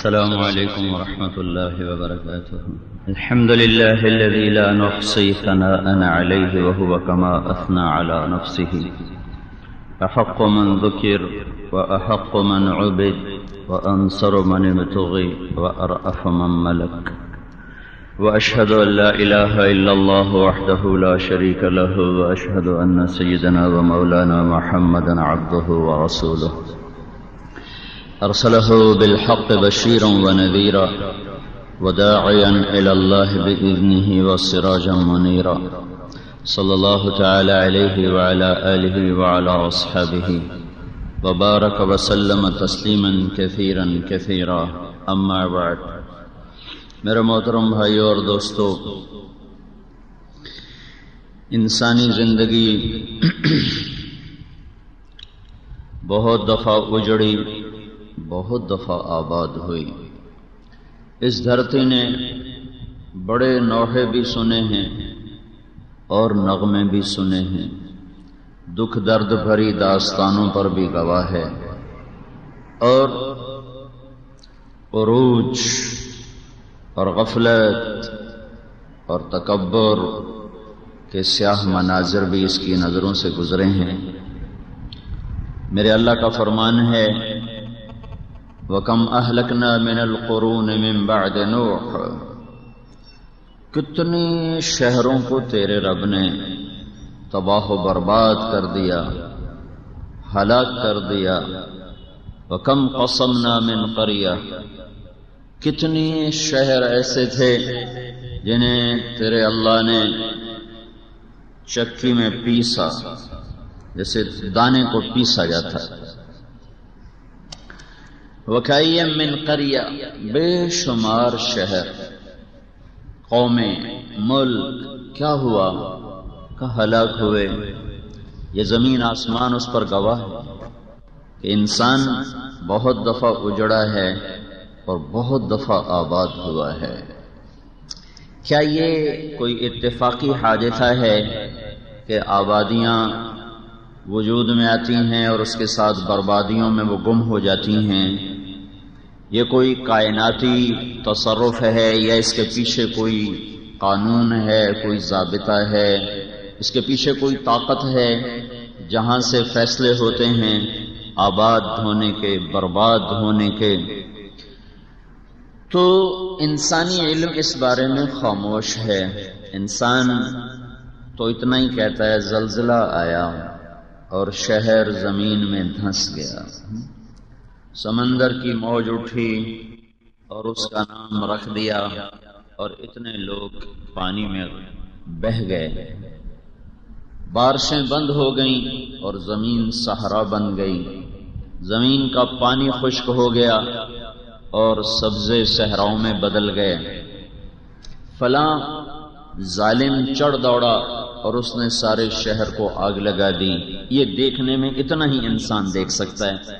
السلام عليكم ورحمة الله وبركاته. الحمد لله الذي لا نحصي ثناء عليه وهو كما أثنى على نفسه، أحق من ذكر وأحق من عبد وأنصر من ابتغي وأرأف من ملك، وأشهد أن لا إله إلا الله وحده لا شريك له، وأشهد أن سيدنا ومولانا محمدا عبده ورسوله أرسله بالحق بشيرا ونذيرا وداعيا إلى الله بإذنه وسراجا منيرا، صلى الله تعالى عليه وعلى آله وعلى أصحابه وبارك وسلم تسليما كثيرا كثيرا. أما بعد، میرے محترم بھائیو اور دوستو، انسانی زندگی بہت دفعہ اجڑی، بہت دفعہ آباد ہوئی. اس دھرتی نے بڑے نوحے بھی سنے ہیں اور نغمے بھی سنے ہیں، دکھ درد بھری داستانوں پر بھی گواہ ہے، اور عروج اور غفلت اور تکبر کے سیاہ مناظر بھی اس کی نظروں سے گزرے ہیں. میرے اللہ کا فرمان ہے، وَكَمْ أَهْلَكْنَا مِنَ الْقُرُونِ مِنْ بَعْدِ نُوحٍ، کتنی شہروں کو تیرے رب نے تباہ و برباد کر دیا، ہلاک کر دیا. وَكَمْ قَصَمْنَا مِنْ قَرْيَةٍ، کتنی شہر ایسے تھے جنہیں تیرے اللہ نے چکی میں پیسا، جیسے دانے کو پیسا جاتا ہے. وَكَأَيٍّ مِّن قَرْيَةٍ، بے شمار شہر، قومیں، ملک کیا ہوا کہ ہلاک ہوئے. یہ زمین آسمان اس پر گواہ ہے کہ انسان بہت دفعہ اجڑا ہے اور بہت دفعہ آباد ہوا ہے. کیا یہ کوئی اتفاقی حادثہ ہے کہ آبادیاں وجود میں آتی ہیں اور اس کے ساتھ بربادیوں میں وہ گم ہو جاتی ہیں؟ یہ کوئی کائناتی تصرف ہے یا اس کے پیچھے کوئی قانون ہے، کوئی ضابطہ ہے، اس کے پیچھے کوئی طاقت ہے جہاں سے فیصلے ہوتے ہیں آباد ہونے کے، برباد ہونے کے؟ تو انسانی علم اس بارے میں خاموش ہے. انسان تو اتنا ہی کہتا ہے زلزلہ آیا اور شہر زمین میں دھنس گیا، سمندر کی موج اٹھی اور اس کا نام رکھ دیا اور اتنے لوگ پانی میں بہہ گئے. بارشیں بند ہو گئیں اور زمین صحرا بن گئی، زمین کا پانی خشک ہو گیا اور سبزے صحراؤں میں بدل گئے. فلاں ظالم چڑھ دوڑا اور اس نے سارے شہر کو آگ لگا دی. یہ دیکھنے میں اتنا ہی انسان دیکھ سکتا ہے،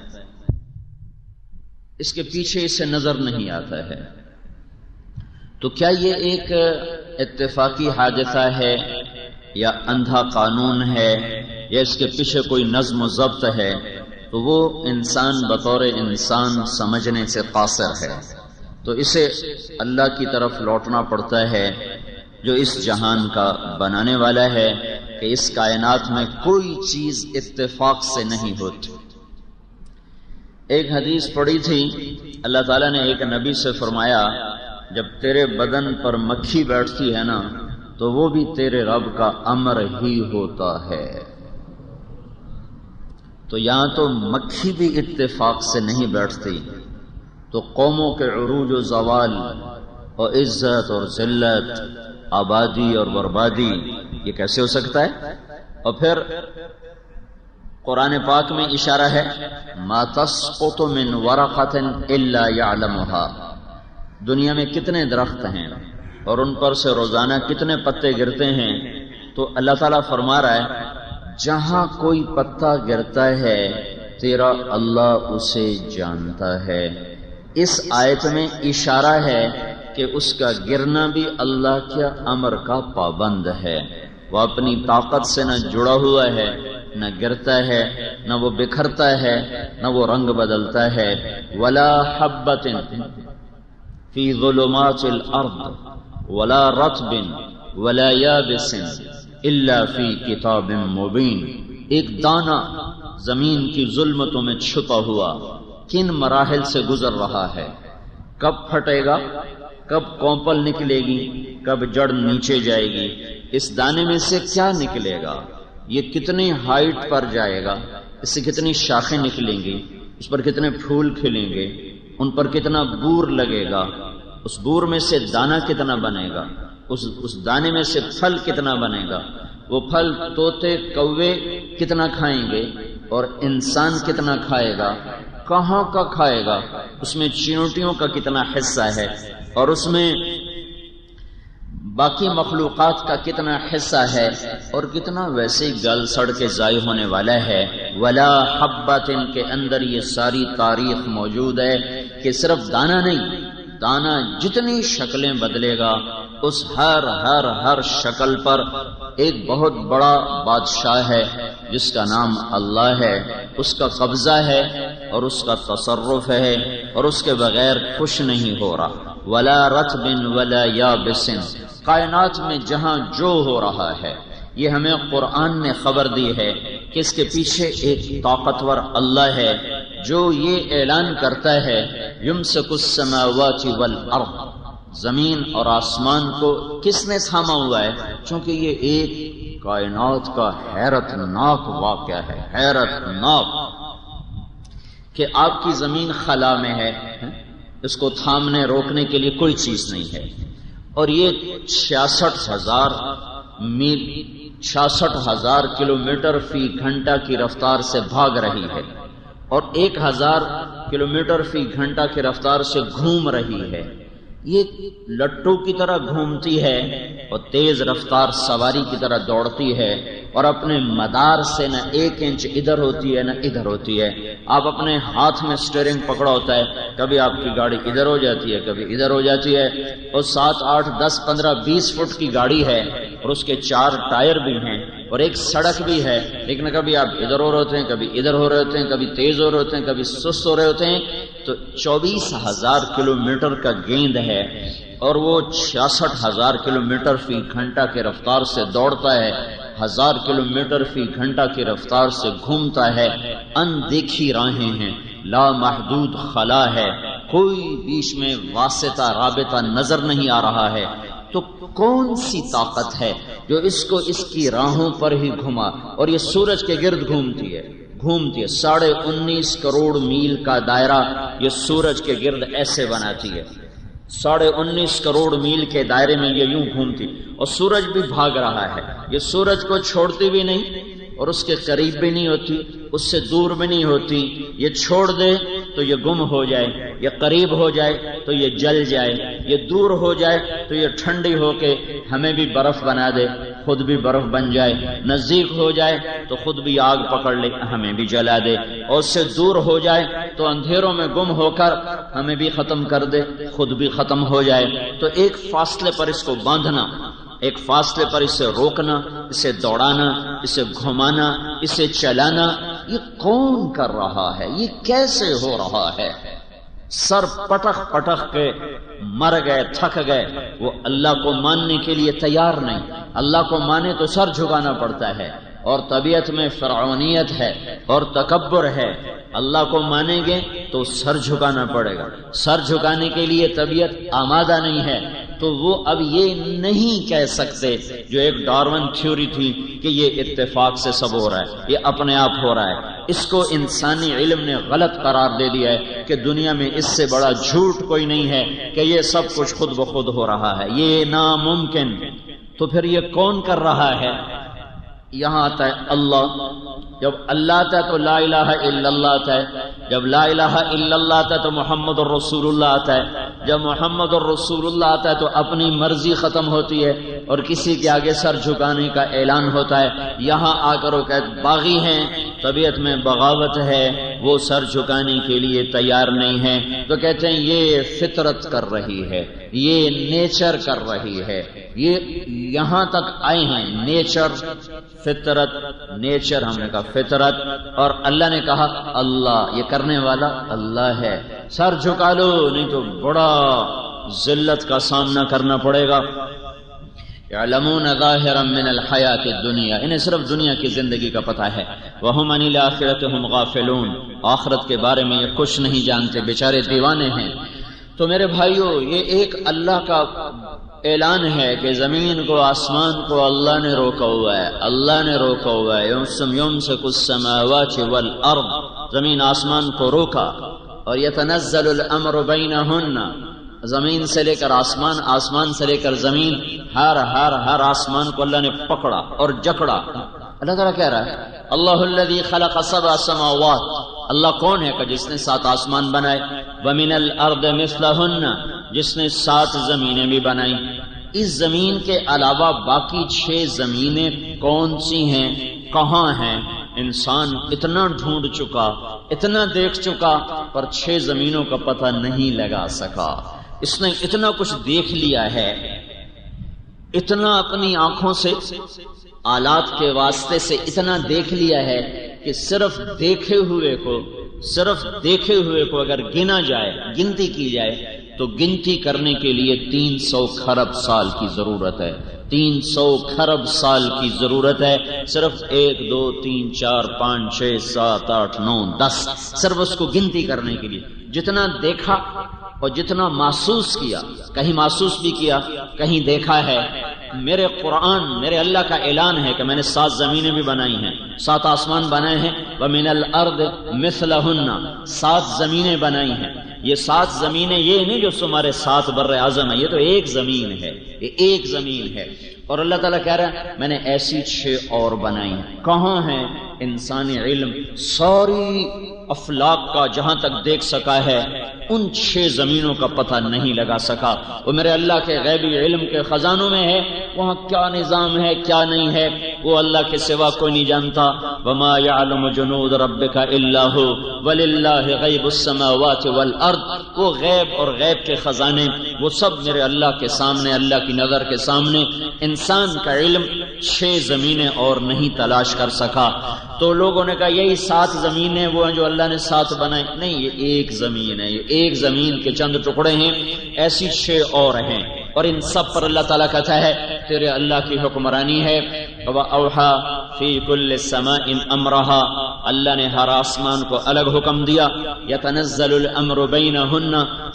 اس کے پیچھے اسے نظر نہیں آتا ہے. تو کیا یہ ایک اتفاقی حادثہ ہے یا اندھا قانون ہے یا اس کے پیچھے کوئی نظم و ضبط ہے؟ تو وہ انسان بطور انسان سمجھنے سے قاصر ہے. تو اسے اللہ کی طرف لوٹنا پڑتا ہے جو اس جہان کا بنانے والا ہے، کہ اس کائنات میں کوئی چیز اتفاق سے نہیں ہوتی. ایک حدیث پڑھی تھی، اللہ تعالیٰ نے ایک نبی سے فرمایا، جب تیرے بدن پر مکھی بیٹھتی ہے نا تو وہ بھی تیرے رب کا امر ہی ہوتا ہے. تو یہاں تو مکھی بھی اتفاق سے نہیں بیٹھتی، تو قوموں کے عروج و زوال اور عزت اور ذلت، آبادی اور بربادی، یہ کیسے ہو سکتا ہے؟ اور پھر قرآن پاک میں اشارہ ہے، ما تسقط من ورقۃ الا يعلمها، دنیا میں کتنے درخت ہیں اور ان پر سے روزانہ کتنے پتے گرتے ہیں. تو اللہ تعالیٰ فرما رہا ہے، جہاں کوئی پتا گرتا ہے تیرا اللہ اسے جانتا ہے. اس آیت میں اشارہ ہے کہ اس کا گرنا بھی اللہ کے امر کا پابند ہے. وہ اپنی طاقت سے نہ جڑا ہوا ہے نہ گرتا ہے، نہ وہ بکھرتا ہے، نہ وہ رنگ بدلتا ہے. ولا حبۃ فی ظلمات الارض ولا رطب ولا یابس الا فی کتاب مبین. ایک دانہ زمین کی ظلمتوں میں چھپا ہوا کن مراحل سے گزر رہا ہے، کب پھٹے گا، کب کونپل نکلے گی، کب جڑ نیچے جائے گی، اس دانے میں سے کیا نکلے گا، یہ کتنی ہائٹ پر جائے گا، اس سے کتنی شاخیں نکلیں گی، اس پر کتنے پھول کھلیں گے، ان پر کتنا بور لگے گا، اس بور میں سے دانہ کتنا بنے گا، اس دانے میں سے پھل کتنا بنے گا، وہ پھل طوطے کوے کتنا کھائیں گے اور انسان کتنا کھائے گا، کہاں کا کھائے گا، اس میں چیونٹیوں کا کتنا حصہ ہے اور اس میں باقی مخلوقات کا کتنا حصہ ہے اور کتنا ویسے گل سڑ کے ضائع ہونے والا ہے. ولا حبۃ کے اندر یہ ساری تاریخ موجود ہے کہ صرف دانہ نہیں، دانہ جتنی شکلیں بدلے گا اس ہر شکل پر ایک بہت بڑا بادشاہ ہے جس کا نام اللہ ہے، اس کا قبضہ ہے اور اس کا تصرف ہے اور اس کے بغیر کچھ نہیں ہو رہا. ولا رطب ولا یابس، کائنات میں جہاں جو ہو رہا ہے یہ ہمیں قرآن نے خبر دی ہے کہ اس کے پیچھے ایک طاقتور اللہ ہے جو یہ اعلان کرتا ہے یمسک السماوات والارض، زمین اور آسمان کو کس نے تھاما ہوا ہے؟ چونکہ یہ ایک کائنات کا حیرت ناک واقعہ ہے، حیرت ناک کہ آپ کی زمین خلا میں ہے، اس کو تھامنے روکنے کے لیے کوئی چیز نہیں ہے، اور یہ 66,000 میل 66,000 کلومیٹر فی گھنٹہ کی رفتار سے بھاگ رہی ہے اور 1,000 کلومیٹر فی گھنٹہ کی رفتار سے گھوم رہی ہے. یہ لٹو کی طرح گھومتی ہے اور تیز رفتار سواری کی طرح دوڑتی ہے اور اپنے مدار سے نہ 1 انچ ادھر ہوتی ہے نہ ادھر ہوتی ہے. آپ اپنے ہاتھ میں سٹیئرنگ پکڑا ہوتا ہے، کبھی آپ کی گاڑی ادھر ہو جاتی ہے کبھی ادھر ہو جاتی ہے، اور 7 8 10 15 20 فٹ کی گاڑی ہے اور اس کے 4 ٹائر بھی ہیں اور ایک سڑک بھی ہے، لیکن کبھی آپ ادھر ہو رہے ہوتے ہیں کبھی ادھر ہو رہے ہوتے ہیں، کبھی تیز ہو رہے ہوتے ہیں کبھی سست ہو رہے ہوتے ہیں. تو 24,000 کلومیٹر کا گیند ہے اور وہ 66,000 کلومیٹر فی گھنٹہ کی رفتار سے دوڑتا ہے، 1000 کلومیٹر فی گھنٹہ کی رفتار سے گھومتا ہے. اندیکھی راہیں ہیں، لا محدود خلا ہے، کوئی بیچ میں واسطہ رابطہ نظر نہیں آ رہا ہے. تو کون سی طاقت ہے جو اس کو اس کی راہوں پر ہی گھما؟ اور یہ سورج کے گرد گھومتی ہے 19.5 کروڑ میل کا دائرہ یہ سورج کے گرد ایسے بناتی ہے. 19.5 کروڑ میل کے دائرے میں یہ یوں گھومتی اور سورج بھی بھاگ رہا ہے. یہ سورج کو چھوڑتی بھی نہیں اور اس کے قریب بھی نہیں ہوتی، اس سے دور بھی نہیں ہوتی. یہ چھوڑ دے تو یہ گم ہو جائے، یہ قریب ہو جائے تو یہ جل جائے، یہ دور ہو جائے تو یہ ٹھنڈی ہو کے ہمیں بھی برف بنا دے، خود بھی برف بن جائے، نزدیک ہو جائے تو خود بھی آگ پکڑ لے ہمیں بھی جلا دے، اور اس سے دور ہو جائے تو اندھیروں میں گم ہو کر ہمیں بھی ختم کر دے، خود بھی ختم ہو جائے. تو ایک فاصلے پر اس کو باندھنا، ایک فاصلے پر اسے روکنا، اسے دوڑانا، اسے گھمانا، اسے چلانا، یہ کون کر رہا ہے؟ یہ کیسے ہو رہا ہے؟ سر پٹخ پٹخ کے مر گئے، تھک گئے، وہ اللہ کو ماننے کے لیے تیار نہیں. اللہ کو مانے تو سر جھکانا پڑتا ہے، اور طبیعت میں فرعونیت ہے اور تکبر ہے. اللہ کو مانیں گے تو سر جھکانا پڑے گا، سر جھکانے کے لیے طبیعت آمادہ نہیں ہے. تو وہ اب یہ نہیں کہہ سکتے جو ایک ڈارون تھیوری تھی کہ یہ اتفاق سے سب ہو رہا ہے، یہ اپنے آپ ہو رہا ہے. اس کو انسانی علم نے غلط قرار دے دیا ہے کہ دنیا میں اس سے بڑا جھوٹ کوئی نہیں ہے کہ یہ سب کچھ خود بخود ہو رہا ہے، یہ ناممکن. تو پھر یہ کون کر رہا ہے؟ یہاں آتا ہے اللہ. جب اللہ آتا ہے تو لا الہ الا اللہ آتا ہے، جب لا الہ الا اللہ آتا ہے تو محمد الرسول اللہ آتا ہے، جب محمد الرسول اللہ آتا ہے تو اپنی مرضی ختم ہوتی ہے اور کسی کے آگے سر جھکانے کا اعلان ہوتا ہے، یہاں آ کر وہ کہتے باغی ہیں، طبیعت میں بغاوت ہے، وہ سر جھکانے کے لیے تیار نہیں ہے، تو کہتے ہیں یہ فطرت کر رہی ہے، یہ نیچر کر رہی ہے، یہ یہاں تک آئے ہیں، نیچر فطرت، نیچر ہم نے کہا فطرت، اور اللہ نے کہا اللہ، یہ کرنے والا اللہ ہے، سر جھکا لو نہیں تو بڑا ذلت کا سامنا کرنا پڑے گا۔ یعلمون ظاہرا من الحیات الدنیا، انہیں صرف دنیا کی زندگی کا پتہ ہے، وہم عن الآخرۃ ہم غافلون، آخرت کے بارے میں یہ کچھ نہیں جانتے، بیچارے دیوانے ہیں۔ تو میرے بھائیو، یہ ایک اللہ کا اعلان ہے کہ زمین کو آسمان کو اللہ نے روکا ہوا ہے، اللہ نے روکا ہوا ہے، یمسک السماوات والارض، زمین آسمان کو روکا، اور یتنزل الامر بینہن، زمین سے لے کر آسمان، آسمان سے لے کر زمین، ہر آسمان کو اللہ نے پکڑا اور جکڑا۔ اللہ تعالیٰ کہہ رہا ہے اللہ الذی خلق سبع سماوات، اللہ کون ہے کہ جس نے 7 آسمان بنائے، ومن الارض مثلہن، جس نے 7 زمینیں بھی بنائیں، اس زمین کے علاوہ باقی 6 زمینیں کون سی ہیں، کہاں ہیں؟ انسان اتنا ڈھونڈ چکا، اتنا دیکھ چکا، پر 6 زمینوں کا پتہ نہیں لگا سکا۔ اس نے اتنا کچھ دیکھ لیا ہے، اتنا اپنی آنکھوں سے، آلات کے واسطے سے اتنا دیکھ لیا ہے کہ صرف دیکھے ہوئے کو اگر گنا جائے، گنتی کی جائے، تو گنتی کرنے کے لیے 300 کھرب سال کی ضرورت ہے، 300 کھرب سال کی ضرورت ہے، صرف 1 2 3 4 5 6 7 8 9 10، صرف اس کو گنتی کرنے کے لیے۔ جتنا دیکھا اور جتنا محسوس کیا، کہیں محسوس بھی کیا، کہیں دیکھا ہے۔ میرے قرآن، میرے اللہ کا اعلان ہے کہ میں نے 7 زمینیں بھی بنائی ہیں، 7 آسمان بنائے ہیں، وَمِنَ الْأَرْضِ مِثْلَهُنَّ، 7 زمینیں بنائی ہیں۔ یہ 7 زمینیں یہ نہیں جو تمہارے 7 بر اعظم ہے، یہ تو ایک زمین ہے، یہ ایک زمین ہے۔ اور اللہ تعالیٰ کہہ رہا ہے میں نے ایسی 6 اور بنائی ہیں۔ کہاں ہیں؟ انسانی علم ساری افلاق کا جہاں تک دیکھ سکا ہے، ان 6 زمینوں کا پتہ نہیں لگا سکا۔ وہ میرے اللہ کے غیبی علم کے خزانوں میں ہے، وہاں کیا نظام ہے کیا نہیں ہے وہ اللہ کے سوا کوئی نہیں جانتا۔ وما يعلم جنود ربك الا هو وللہ غیب السماوات والارض، وہ غیب اور غیب کے خزانے وہ سب میرے اللہ کے سامنے، اللہ کی نظر کے سامنے۔ انسان کا علم 6 زمینیں اور نہیں تلاش کر سکا۔ تو لوگوں نے کہا یہی 7 زمینیں وہ ہیں جو اللہ نے 7 بنائے، نہیں، یہ ایک زمین ہے، یہ ایک زمین کے چند ٹکڑے ہیں، ایسی 6 اور ہیں، اور ان سب پر اللہ تعالیٰ کہتا ہے تیرے اللہ کی حکمرانی ہے۔ وَأَوْحَى فِي كُلِّ سَمَاءٍ أَمْرَهَا، اللہ نے ہر آسمان کو الگ حکم دیا۔ يَتَنَزَّلُ الْأَمْرُ بَيْنَهُنَّ،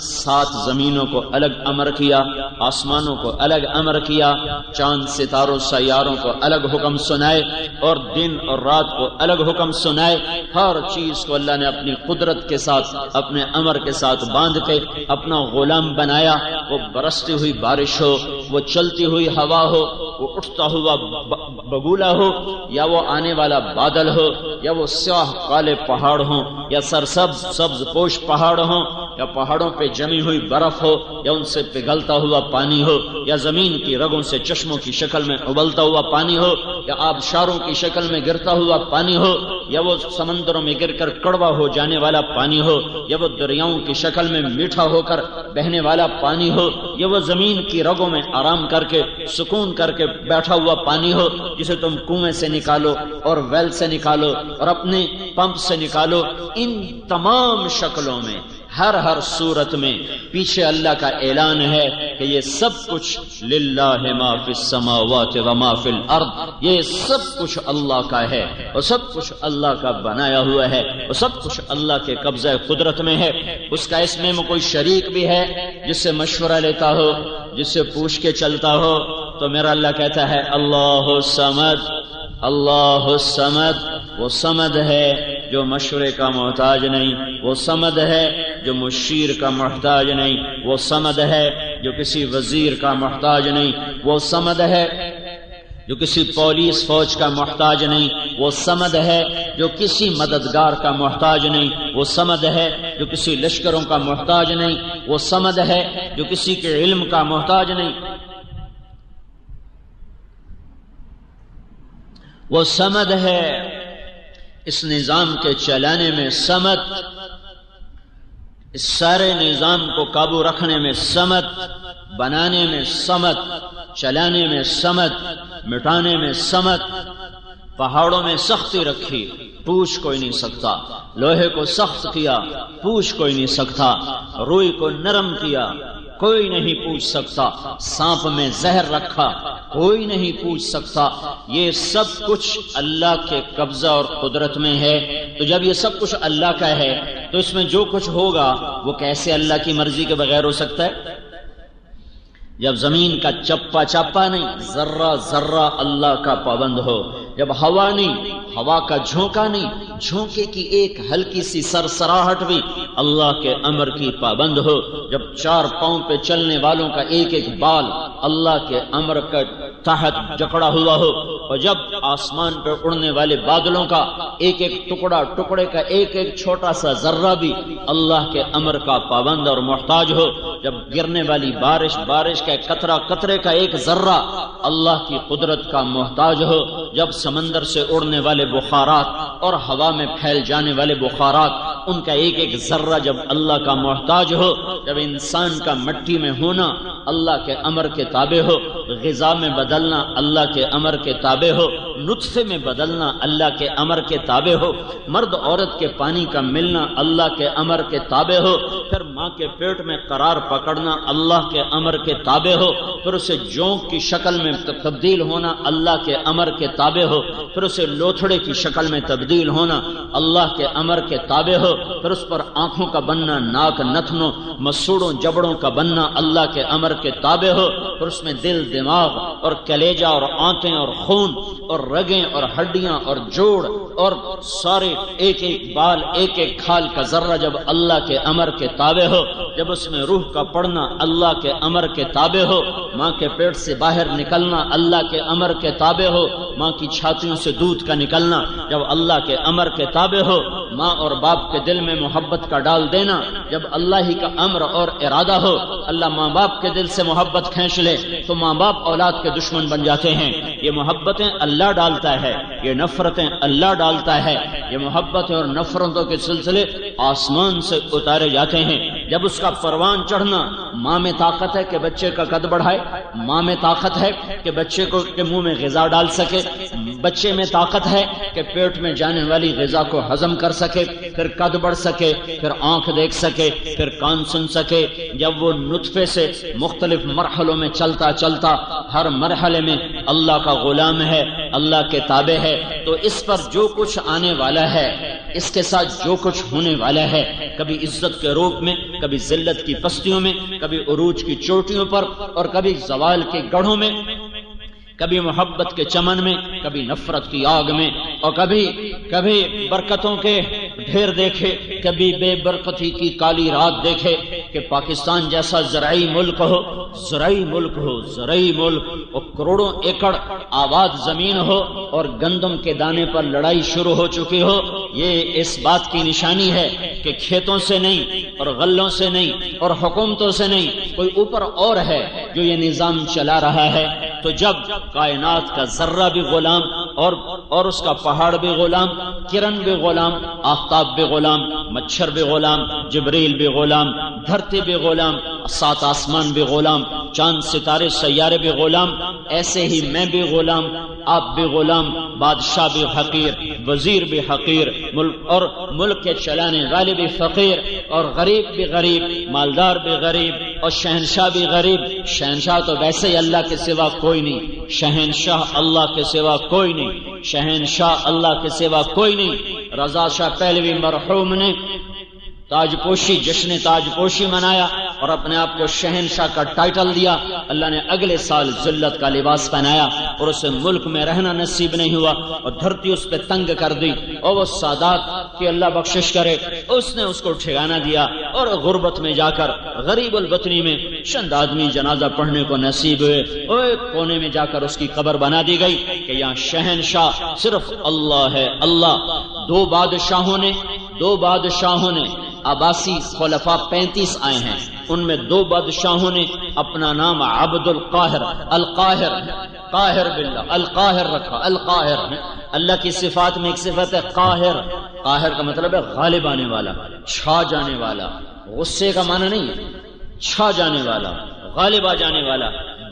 7 زمینوں کو الگ امر کیا، آسمانوں کو الگ امر کیا، چاند ستاروں سیاروں کو الگ حکم سنائے، اور دن اور رات کو الگ حکم سنائے۔ ہر چیز کو اللہ نے اپنی قدرت کے ساتھ، اپنے امر کے ساتھ باندھ کے اپنا غلام بنایا۔ وہ برستی ہوئی بارش ہو، وہ چلتی ہوئی ہوا ہو، وہ اٹھتا ہوا بگولا ہو، یا وہ آنے والا بادل ہو، یا وہ سیاہ کالے پہاڑ ہوں، یا سرسبز سبز پوش پہاڑ ہوں، یا پہاڑوں پہ جمی ہوئی برف ہو، یا ان سے پگھلتا ہوا پانی ہو، یا زمین کی رگوں سے چشموں کی شکل میں ابلتا ہوا پانی ہو، یا آبشاروں کی شکل میں گرتا ہوا پانی ہو، یا وہ سمندروں میں گر کر کڑوا ہو جانے والا پانی ہو، یا وہ دریاؤں کی شکل میں میٹھا ہو کر بہنے والا پانی ہو، یا وہ زمین کی رگوں میں آرام کر کے سکون کر کے بیٹھا ہوا پانی ہو، جسے تم کنویں سے نکالو اور ویل سے نکالو اور اپنے پمپ سے نکالو۔ ان تمام شکلوں میں، ہر صورت میں پیچھے اللہ کا اعلان ہے کہ یہ سب کچھ للہ ما فی السماوات و ما فی الارض، یہ سب کچھ اللہ کا ہے، اور سب کچھ اللہ کا بنایا ہوا ہے، اور سب کچھ اللہ کے قبضہ قدرت میں ہے۔ اس کا اس میں کوئی شریک بھی ہے جس سے مشورہ لیتا ہو، جس سے پوچھ کے چلتا ہو، تو میرا اللہ کہتا ہے اللہ الصمد، اللہ الصمد، وہ صمد ہے جو مشورے کا محتاج نہیں، وہ صمد ہے جو مشیر کا محتاج نہیں، وہ صمد ہے جو کسی وزیر کا محتاج نہیں، وہ صمد ہے جو کسی پولیس فوج کا محتاج نہیں، وہ صمد ہے جو کسی مددگار کا محتاج نہیں، وہ صمد ہے جو کسی لشکروں کا محتاج نہیں، وہ صمد ہے جو کسی کے علم کا محتاج نہیں۔ وہ سمد ہے، اس نظام کے چلانے میں سمد، اس سارے نظام کو قابو رکھنے میں سمد، بنانے میں سمد، چلانے میں سمد، مٹانے میں سمد۔ پہاڑوں میں سختی رکھی، پوچھ کوئی نہیں سکتا، لوہے کو سخت کیا، پوچھ کوئی نہیں سکتا، روئی کو نرم کیا، کوئی نہیں پوچھ سکتا، سانپ میں زہر رکھا، کوئی نہیں پوچھ سکتا۔ یہ سب کچھ اللہ کے قبضہ اور قدرت میں ہے۔ تو جب یہ سب کچھ اللہ کا ہے تو اس میں جو کچھ ہوگا وہ کیسے اللہ کی مرضی کے بغیر ہو سکتا ہے؟ جب زمین کا چپا چپا نہیں، ذرہ ذرہ اللہ کا پابند ہو، جب ہوا نہیں، ہوا کا جھونکا نہیں، جھونکے کی ایک ہلکی سی سرسراہٹ بھی اللہ کے امر کی پابند ہو، جب چار پاؤں پہ چلنے والوں کا ایک ایک بال اللہ کے امر کا تحت جکڑا ہوا ہو، اور جب آسمان پہ اڑنے والے بادلوں کا ایک ایک ٹکڑے کا ایک ایک چھوٹا سا ذرہ بھی اللہ کے امر کا پابند اور محتاج ہو، جب گرنے والی بارش کا قطرے کا ایک ذرہ اللہ کی قدرت کا محتاج ہو، جب سمندر سے اڑنے والے بخارات اور ہوا میں پھیل جانے والے بخارات ان کا ایک ایک ذرہ جب اللہ کا محتاج ہو، جب انسان کا مٹی میں ہونا اللہ کے امر کے تابع ہو، غذا میں بدلنا اللہ کے امر کے تابع ہو، نطفے میں بدلنا اللہ کے امر کے تابع ہو، مرد عورت کے پانی کا ملنا اللہ کے امر کے تابع ہو، پھر ماں کے پیٹ میں قرار پکڑنا اللہ کے امر کے تابع ہو، پھر اسے جونک کی شکل میں تبدیل ہونا اللہ کے امر کے تابع ہو، پھر اسے لوتھڑے کی شکل میں تبدیل ہونا اللہ کے امر کے تابع ہو، پھر اس پر آنکھوں کا بننا، ناک نتنوں مسوڑوں جبڑوں کا بننا اللہ کے امر کے تابع ہو، پھر اس میں دل دماغ اور کلیجہ اور آنتیں اور خون اور رگیں اور ہڈیاں اور جوڑ اور سارے ایک ایک بال ایک ایک کھال کا ذرہ جب اللہ کے امر کے تابع ہو، جب اس میں روح کا پڑنا اللہ کے امر کے تابع ہو، ماں کے پیٹ سے باہر نکلنا اللہ کے امر کے تابع ہو، ماں کی چھاتیوں سے دودھ کا نکلنا جب اللہ کے امر کے تابع ہو، ماں اور باپ کے دل میں محبت کا ڈال دینا جب اللہ ہی کا امر اور ارادہ ہو۔ اللہ ماں باپ کے دل سے محبت کھینچ لے تو ماں باپ اولاد کے دشمن بن جاتے ہیں۔ یہ محبتیں اللہ ڈالتا ہے، یہ نفرتیں اللہ ڈالتا ہے، یہ محبتیں اور نفرتوں کے سلسلے آسمان سے اتارے جاتے ہیں۔ جب اس کا پروان چڑھنا، ماں میں طاقت ہے کہ بچے کا قد بڑھائے، ماں میں طاقت ہے کہ بچے کو کے منہ میں غذا ڈال سکے، بچے میں طاقت ہے کہ پیٹ میں جانے والی غذا کو ہضم کر سکے، پھر قد بڑھ سکے، پھر آنکھ دیکھ سکے، پھر کان سن سکے۔ جب وہ نطفے سے مختلف مرحلوں میں چلتا چلتا ہر مرحلے میں اللہ کا غلام ہے، اللہ کے تابع ہے، تو اس پر جو کچھ آنے والا ہے، اس کے ساتھ جو کچھ ہونے والا ہے، کبھی عزت کے روپ میں، کبھی ذلت کی پستیوں میں، کبھی عروج کی چوٹیوں پر اور کبھی زوال کے گڑھوں میں، کبھی محبت کے چمن میں، کبھی نفرت کی آگ میں، اور کبھی برکتوں کے ڈھیر دیکھے، کبھی بے برکتی کی کالی رات دیکھے کہ پاکستان جیسا زرعی ملک ہو اور کروڑوں ایکڑ آباد زمین ہو اور گندم کے دانے پر لڑائی شروع ہو چکی ہو۔ یہ اس بات کی نشانی ہے کہ کھیتوں سے نہیں اور غلوں سے نہیں اور حکومتوں سے نہیں، کوئی اوپر اور ہے جو یہ نظام چلا رہا ہے۔ تو جب کائنات کا ذرہ بھی غلام اور اس کا پہاڑ بھی غلام، کرن بھی غلام، آفتاب بھی غلام، مچھر بھی غلام، جبریل بھی غلام، دھرتی بھی غلام، سات آسمان بھی غلام، چاند ستارے سیارے بھی غلام، ایسے ہی میں بھی غلام، آپ بھی غلام، بادشاہ بھی حقیر، وزیر بھی حقیر، ملک کے چلانے والے بھی فقیر، اور غریب بھی غریب، مالدار بھی غریب، اور شہنشاہ بھی غریب۔ شہنشاہ تو ویسے ہی اللہ کے سوا کوئی نہیں، شہنشاہ اللہ کے سوا کوئی نہیں، شہنشاہ اللہ کے سوا کوئی نہیں۔ رضا شاہ پہلوی مرحوم نے جشن تاج پوشی منایا اور اپنے آپ کو شہنشاہ کا ٹائٹل دیا۔ اللہ نے اگلے سال ذلت کا لباس پہنایا اور اسے ملک میں رہنا نصیب نہیں ہوا اور دھرتی اس پہ تنگ کر دی، اور وہ سادات کی اللہ بخشش کرے، اس نے اس کو ٹھکانہ دیا اور غربت میں جا کر غریب البطنی میں چند آدمی جنازہ پڑھنے کو نصیب ہوئے، اور ایک کونے میں جا کر اس کی قبر بنا دی گئی کہ یہاں شہنشاہ صرف اللہ ہے، اللہ۔ دو بادشاہوں نے عباسی خلفاء 35 آئے ہیں، ان میں 2 بادشاہوں نے اپنا نام عبد القاہر قاہر باللہ، القاہر رکھا، القاہر اللہ کی صفات میں ایک صفت ہے قاہر، قاہر کا مطلب ہے غالب آنے والا، چھا جانے والا، غصے کا معنی نہیں ہے، چھا جانے والا، غالب آ جانے والا،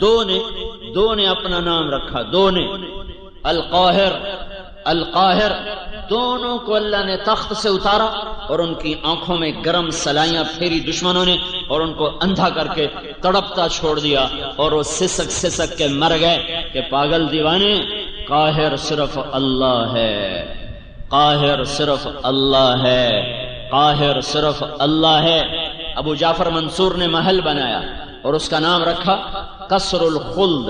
دو نے اپنا نام رکھا، دو نے، القاہر، القاہر، دونوں کو اللہ نے تخت سے اتارا اور ان کی آنکھوں میں گرم سلائیاں پھیری دشمنوں نے اور ان کو اندھا کر کے تڑپتا چھوڑ دیا اور وہ سسک سسک کے مر گئے کہ پاگل دیوانے، قاہر صرف اللہ ہے، قاہر صرف اللہ ہے، قاہر صرف اللہ ہے۔ ابو جعفر منصور نے محل بنایا اور اس کا نام رکھا قصر الخلد۔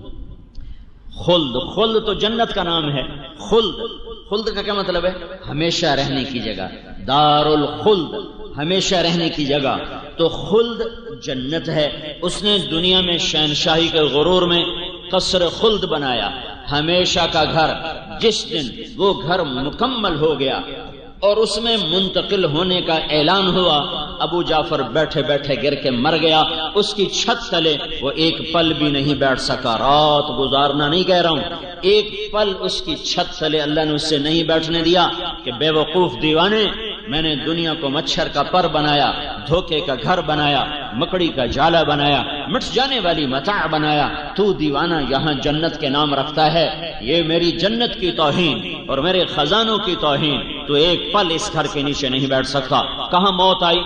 خلد، خلد تو جنت کا نام ہے، خلد، خلد کا کیا مطلب ہے؟ ہمیشہ رہنے کی جگہ، دار الخلد، ہمیشہ رہنے کی جگہ۔ تو خلد جنت ہے، اس نے دنیا میں شہنشاہی کے غرور میں قصر خلد بنایا، ہمیشہ کا گھر۔ جس دن وہ گھر مکمل ہو گیا اور اس میں منتقل ہونے کا اعلان ہوا، ابو جعفر بیٹھے بیٹھے گر کے مر گیا، اس کی چھت تلے وہ ایک پل بھی نہیں بیٹھ سکا، رات گزارنا نہیں کہہ رہا ہوں، ایک پل اس کی چھت تلے اللہ نے اس سے نہیں بیٹھنے دیا کہ بے وقوف دیوانے، میں نے دنیا کو مچھر کا پر بنایا، دھوکے کا گھر بنایا، مکڑی کا جالا بنایا، مٹ جانے والی متاع بنایا، تو دیوانہ یہاں جنت کے نام رکھتا ہے، یہ میری جنت کی توہین اور میرے خزانوں کی توہین، تو ایک پل اس گھر کے نیچے نہیں بیٹھ سکتا۔ کہاں موت آئی؟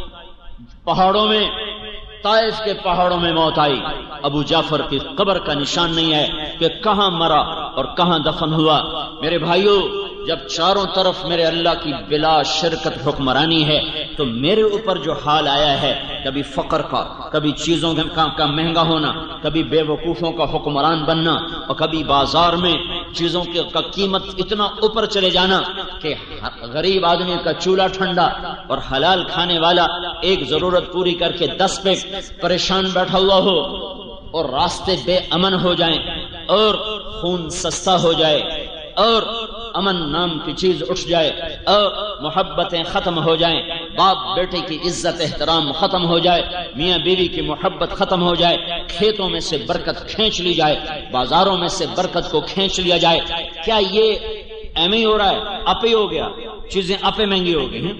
پہاڑوں میں، طائف کے پہاڑوں میں موت آئی۔ ابو جعفر کی قبر کا نشان نہیں ہے کہ کہاں مرا اور کہاں دفن ہوا۔ میرے بھائیو، جب چاروں طرف میرے اللہ کی بلا شرکت حکمرانی ہے تو میرے اوپر جو حال آیا ہے، کبھی فقر کا، کبھی چیزوں کا مہنگا ہونا، کبھی بے وقوفوں کا حکمران بننا، اور کبھی بازار میں چیزوں کا قیمت اتنا اوپر چلے جانا کہ غریب آدمی کا چولہا ٹھنڈا اور حلال کھانے والا ایک ضرورت پوری کر کے 10 پہ پریشان بیٹھا ہوا ہو، اور راستے بے امن ہو جائیں، اور خون سستا ہو جائے، اور امن نام کی چیز اٹھ جائے، اور محبتیں ختم ہو جائیں، باپ بیٹے کی عزت احترام ختم ہو جائے، میاں بیوی کی محبت ختم ہو جائے، کھیتوں میں سے برکت کھینچ لی جائے، بازاروں میں سے برکت کو کھینچ لیا جائے، کیا یہ ایم ہی ہو رہا ہے؟ اپے ہو گیا، چیزیں اپے مہنگی ہو گئی ہیں؟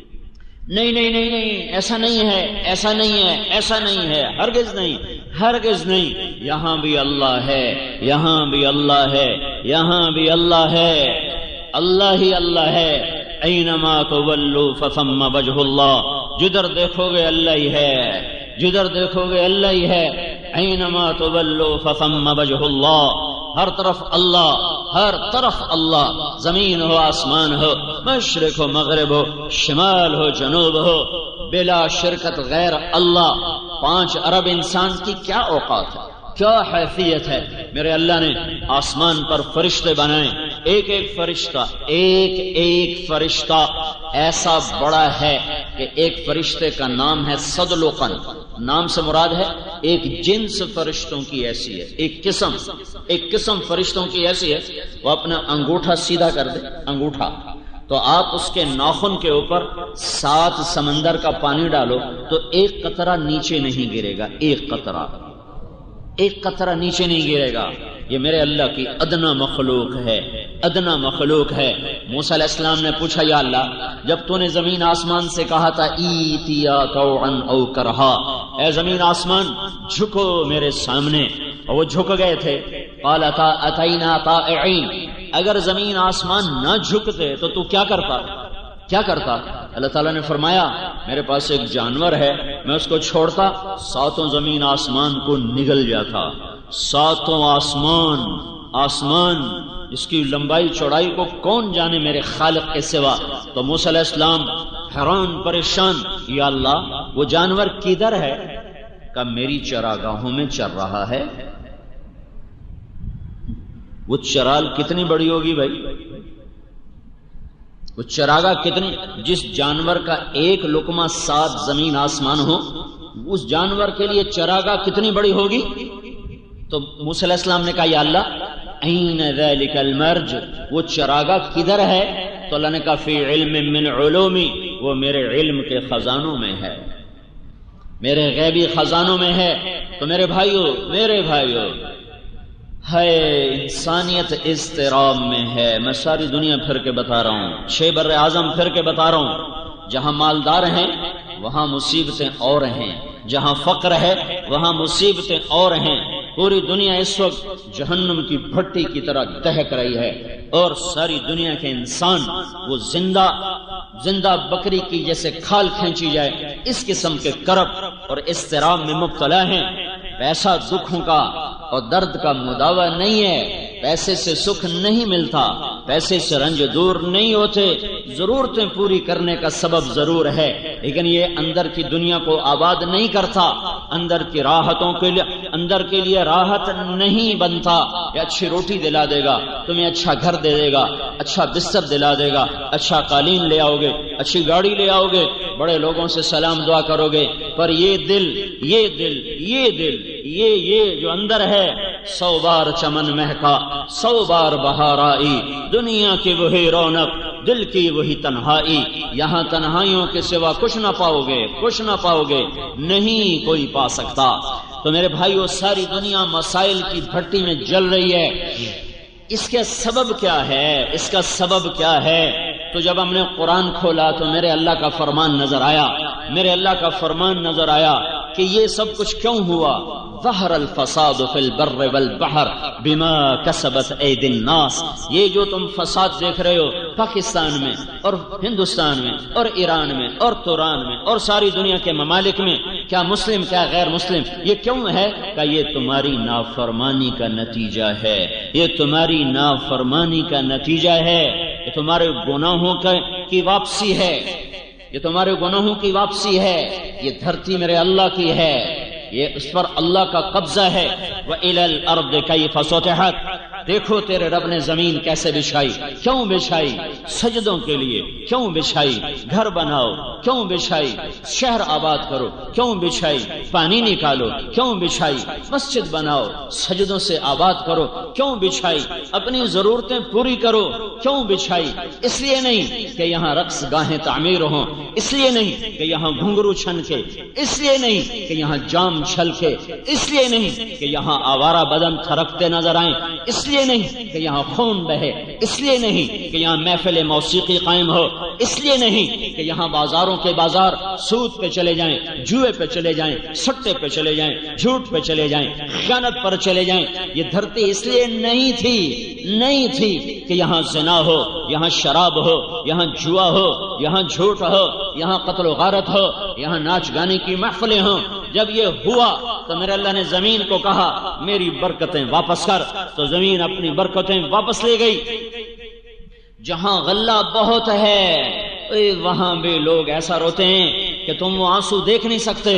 نہیں نہیں نہیں نہیں، ایسا نہیں ہے، ایسا نہیں ہے، ایسا نہیں ہے، ہرگز نہیں، ہرگز نہیں۔ یہاں بھی اللہ ہے، یہاں بھی اللہ ہے، یہاں بھی اللہ ہے، اللہ ہی اللہ ہے۔ اینما تولوا فثم وجہ اللہ، جدھر دیکھو گے اللہ ہی ہے، جدھر دیکھو گے اللہ ہی ہے۔ اینما تولوا فثم وجہ اللہ، ہر طرف اللہ، ہر طرف اللہ، زمین ہو آسمان ہو، مشرق ہو مغرب ہو، شمال ہو جنوب ہو، بلا شرکت غیر اللہ۔ 5 ارب انسان کی کیا اوقات ہے، کیا حیثیت ہے؟ میرے اللہ نے آسمان پر فرشتے بنائے، ایک ایک فرشتہ، ایک ایک فرشتہ ایسا بڑا ہے کہ ایک فرشتے کا نام ہے صدلقن، نام سے مراد ہے ایک جنس فرشتوں کی ایسی ہے، ایک قسم فرشتوں کی ایسی ہے، وہ اپنا انگوٹھا سیدھا کر دے، انگوٹھا، تو آپ اس کے ناخن کے اوپر 7 سمندر کا پانی ڈالو تو ایک قطرہ نیچے نہیں گرے گا، ایک قطرہ نیچے نہیں گرے گا۔ یہ میرے اللہ کی ادنا مخلوق ہے، ادنا مخلوق ہے۔ موسیٰ علیہ السلام نے پوچھا، یا اللہ، جب تو نے زمین آسمان سے کہا تھا ایتیا طوعا او کرہا، اے زمین آسمان جھکو میرے سامنے، اور وہ جھک گئے تھے، قال اتینا طائعین، اگر زمین آسمان نہ جھکتے تو کیا کرتا؟ اللہ تعالیٰ نے فرمایا، میرے پاس ایک جانور ہے، میں اس کو چھوڑتا 7 زمین آسمان کو نگل جاتا، 7 آسمان اس کی لمبائی چوڑائی کو کون جانے میرے خالق کے سوا۔ تو موسیٰ علیہ السلام حیران پریشان، یا اللہ وہ جانور کدھر ہے؟ کہ میری چراگاہوں میں چر رہا ہے۔ وہ چرال کتنی بڑی ہوگی بھائی؟ وہ چراگاہ کتنی، جس جانور کا ایک لقمہ 7 زمین آسمان ہو، اس جانور کے لیے چراگاہ کتنی بڑی ہوگی؟ تو موسیٰ علیہ السلام نے کہا، یا اللہ این ذلک المرج، وہ چراگاہ کدھر ہے؟ تو اللہ نے کہا، فی علم من علومی، وہ میرے علم کے خزانوں میں ہے، میرے غیبی خزانوں میں ہے۔ تو میرے بھائیو ہے انسانیت اضطراب میں ہے. میں ساری دنیا پھر کے بتا رہا ہوں، 6 بر اعظم پھر کے بتا رہا ہوں. جہاں مالدار ہیں وہاں مصیبتیں اور ہیں، جہاں فقر ہے وہاں مصیبتیں اور ہیں. پوری دنیا اس وقت جہنم کی بھٹی کی طرح دہک رہی ہے، اور ساری دنیا کے انسان وہ زندہ بکری کی جیسے کھال کھینچی جائے اس قسم کے کرب اور اضطراب میں مبتلا ہیں. پیسہ دکھوں کا اور درد کا مداوع نہیں ہے، پیسے سے سکھ نہیں ملتا، پیسے سے رنج دور نہیں ہوتے. ضرورتیں پوری کرنے کا سبب ضرور ہے، لیکن یہ اندر کی دنیا کو آباد نہیں کرتا، اندر کی راحتوں کے لیے اندر کے لیے راحت نہیں بنتا. یہ اچھی روٹی دلا دے گا تمہیں، اچھا گھر دے دے گا، اچھا بستر دلا دے گا، اچھا قالین لے آؤ گے، اچھی گاڑی لے آؤ گے، بڑے لوگوں سے سلام دعا کرو گے، پر یہ دل یہ جو اندر ہے 100 بار چمن مہکا 100 بار بہار آئی، دنیا کی وہی رونق دل کی وہی تنہائی. یہاں تنہائیوں کے سوا کچھ نہ پاؤ گے، نہیں کوئی پا سکتا. تو میرے بھائیو، ساری دنیا مسائل کی بھٹی میں جل رہی ہے. اس کا سبب کیا ہے؟ تو جب ہم نے قرآن کھولا تو میرے اللہ کا فرمان نظر آیا کہ یہ سب کچھ کیوں ہوا. ظہر الفساد فی البر والبحر بما کسبت ایدی الناس. یہ جو تم فساد دیکھ رہے ہو پاکستان میں اور ہندوستان میں اور ایران میں اور توران میں اور ساری دنیا کے ممالک میں، کیا مسلم کیا غیر مسلم، یہ کیوں ہے؟ کہ یہ تمہاری نافرمانی کا نتیجہ ہے، یہ تمہاری نافرمانی کا نتیجہ ہے، یہ تمہارے گناہوں کی واپسی ہے، یہ تمہارے گناہوں کی واپسی ہے. یہ دھرتی میرے اللہ کی ہے، یہ اس پر اللہ کا قبضہ ہے. وَإِلَى الْأَرْضِ كَيْفَ سُطِحَتْ. دیکھو تیرے رب نے زمین کیسے بچھائی، کیوں بچھائی؟ سجدوں کے لیے. کیوں بچھائی؟ گھر بناؤ. کیوں بچھائی؟ شہر آباد کرو. کیوں بچھائی؟ پانی نکالو. کیوں بچھائی؟ مسجد بناؤ، سجدوں سے آباد کرو. کیوں بچھائی؟ اپنی ضرورتیں پوری کرو. کیوں بچھائی؟ اس لیے نہیں کہ یہاں رقص گاہیں تعمیر ہوں، اس لیے نہیں کہ یہاں گھنگرو چھنکے، اس لیے نہیں کہ یہاں جام چھلکے، اس لیے نہیں کہ یہاں آوارہ بدن تھرکتے نظر آئیں، اس لیے نہیں کہ یہاں خون بہے، اس لیے نہیں کہ یہاں محفل موسیقی قائم ہو، اس لیے نہیں کہ یہاں بازاروں کے بازار سود پہ چلے جائیں، جوئے پہ چلے جائیں، سٹے پہ چلے جائیں، جھوٹ پہ چلے جائیں، خیانت پر چلے جائیں. یہ دھرتی اس لیے نہیں تھی کہ یہاں زنا ہو، یہاں شراب ہو، یہاں جوا ہو، یہاں جھوٹ ہو، یہاں قتل و غارت ہو، یہاں ناچ گانے کی محفلیں ہوں. جب یہ ہوا تو میرے اللہ نے زمین کو کہا میری برکتیں واپس کر، تو زمین اپنی برکتیں واپس لے گئی. جہاں غلہ بہت ہے وہاں بھی لوگ ایسا روتے ہیں کہ تم وہ آنسو دیکھ نہیں سکتے.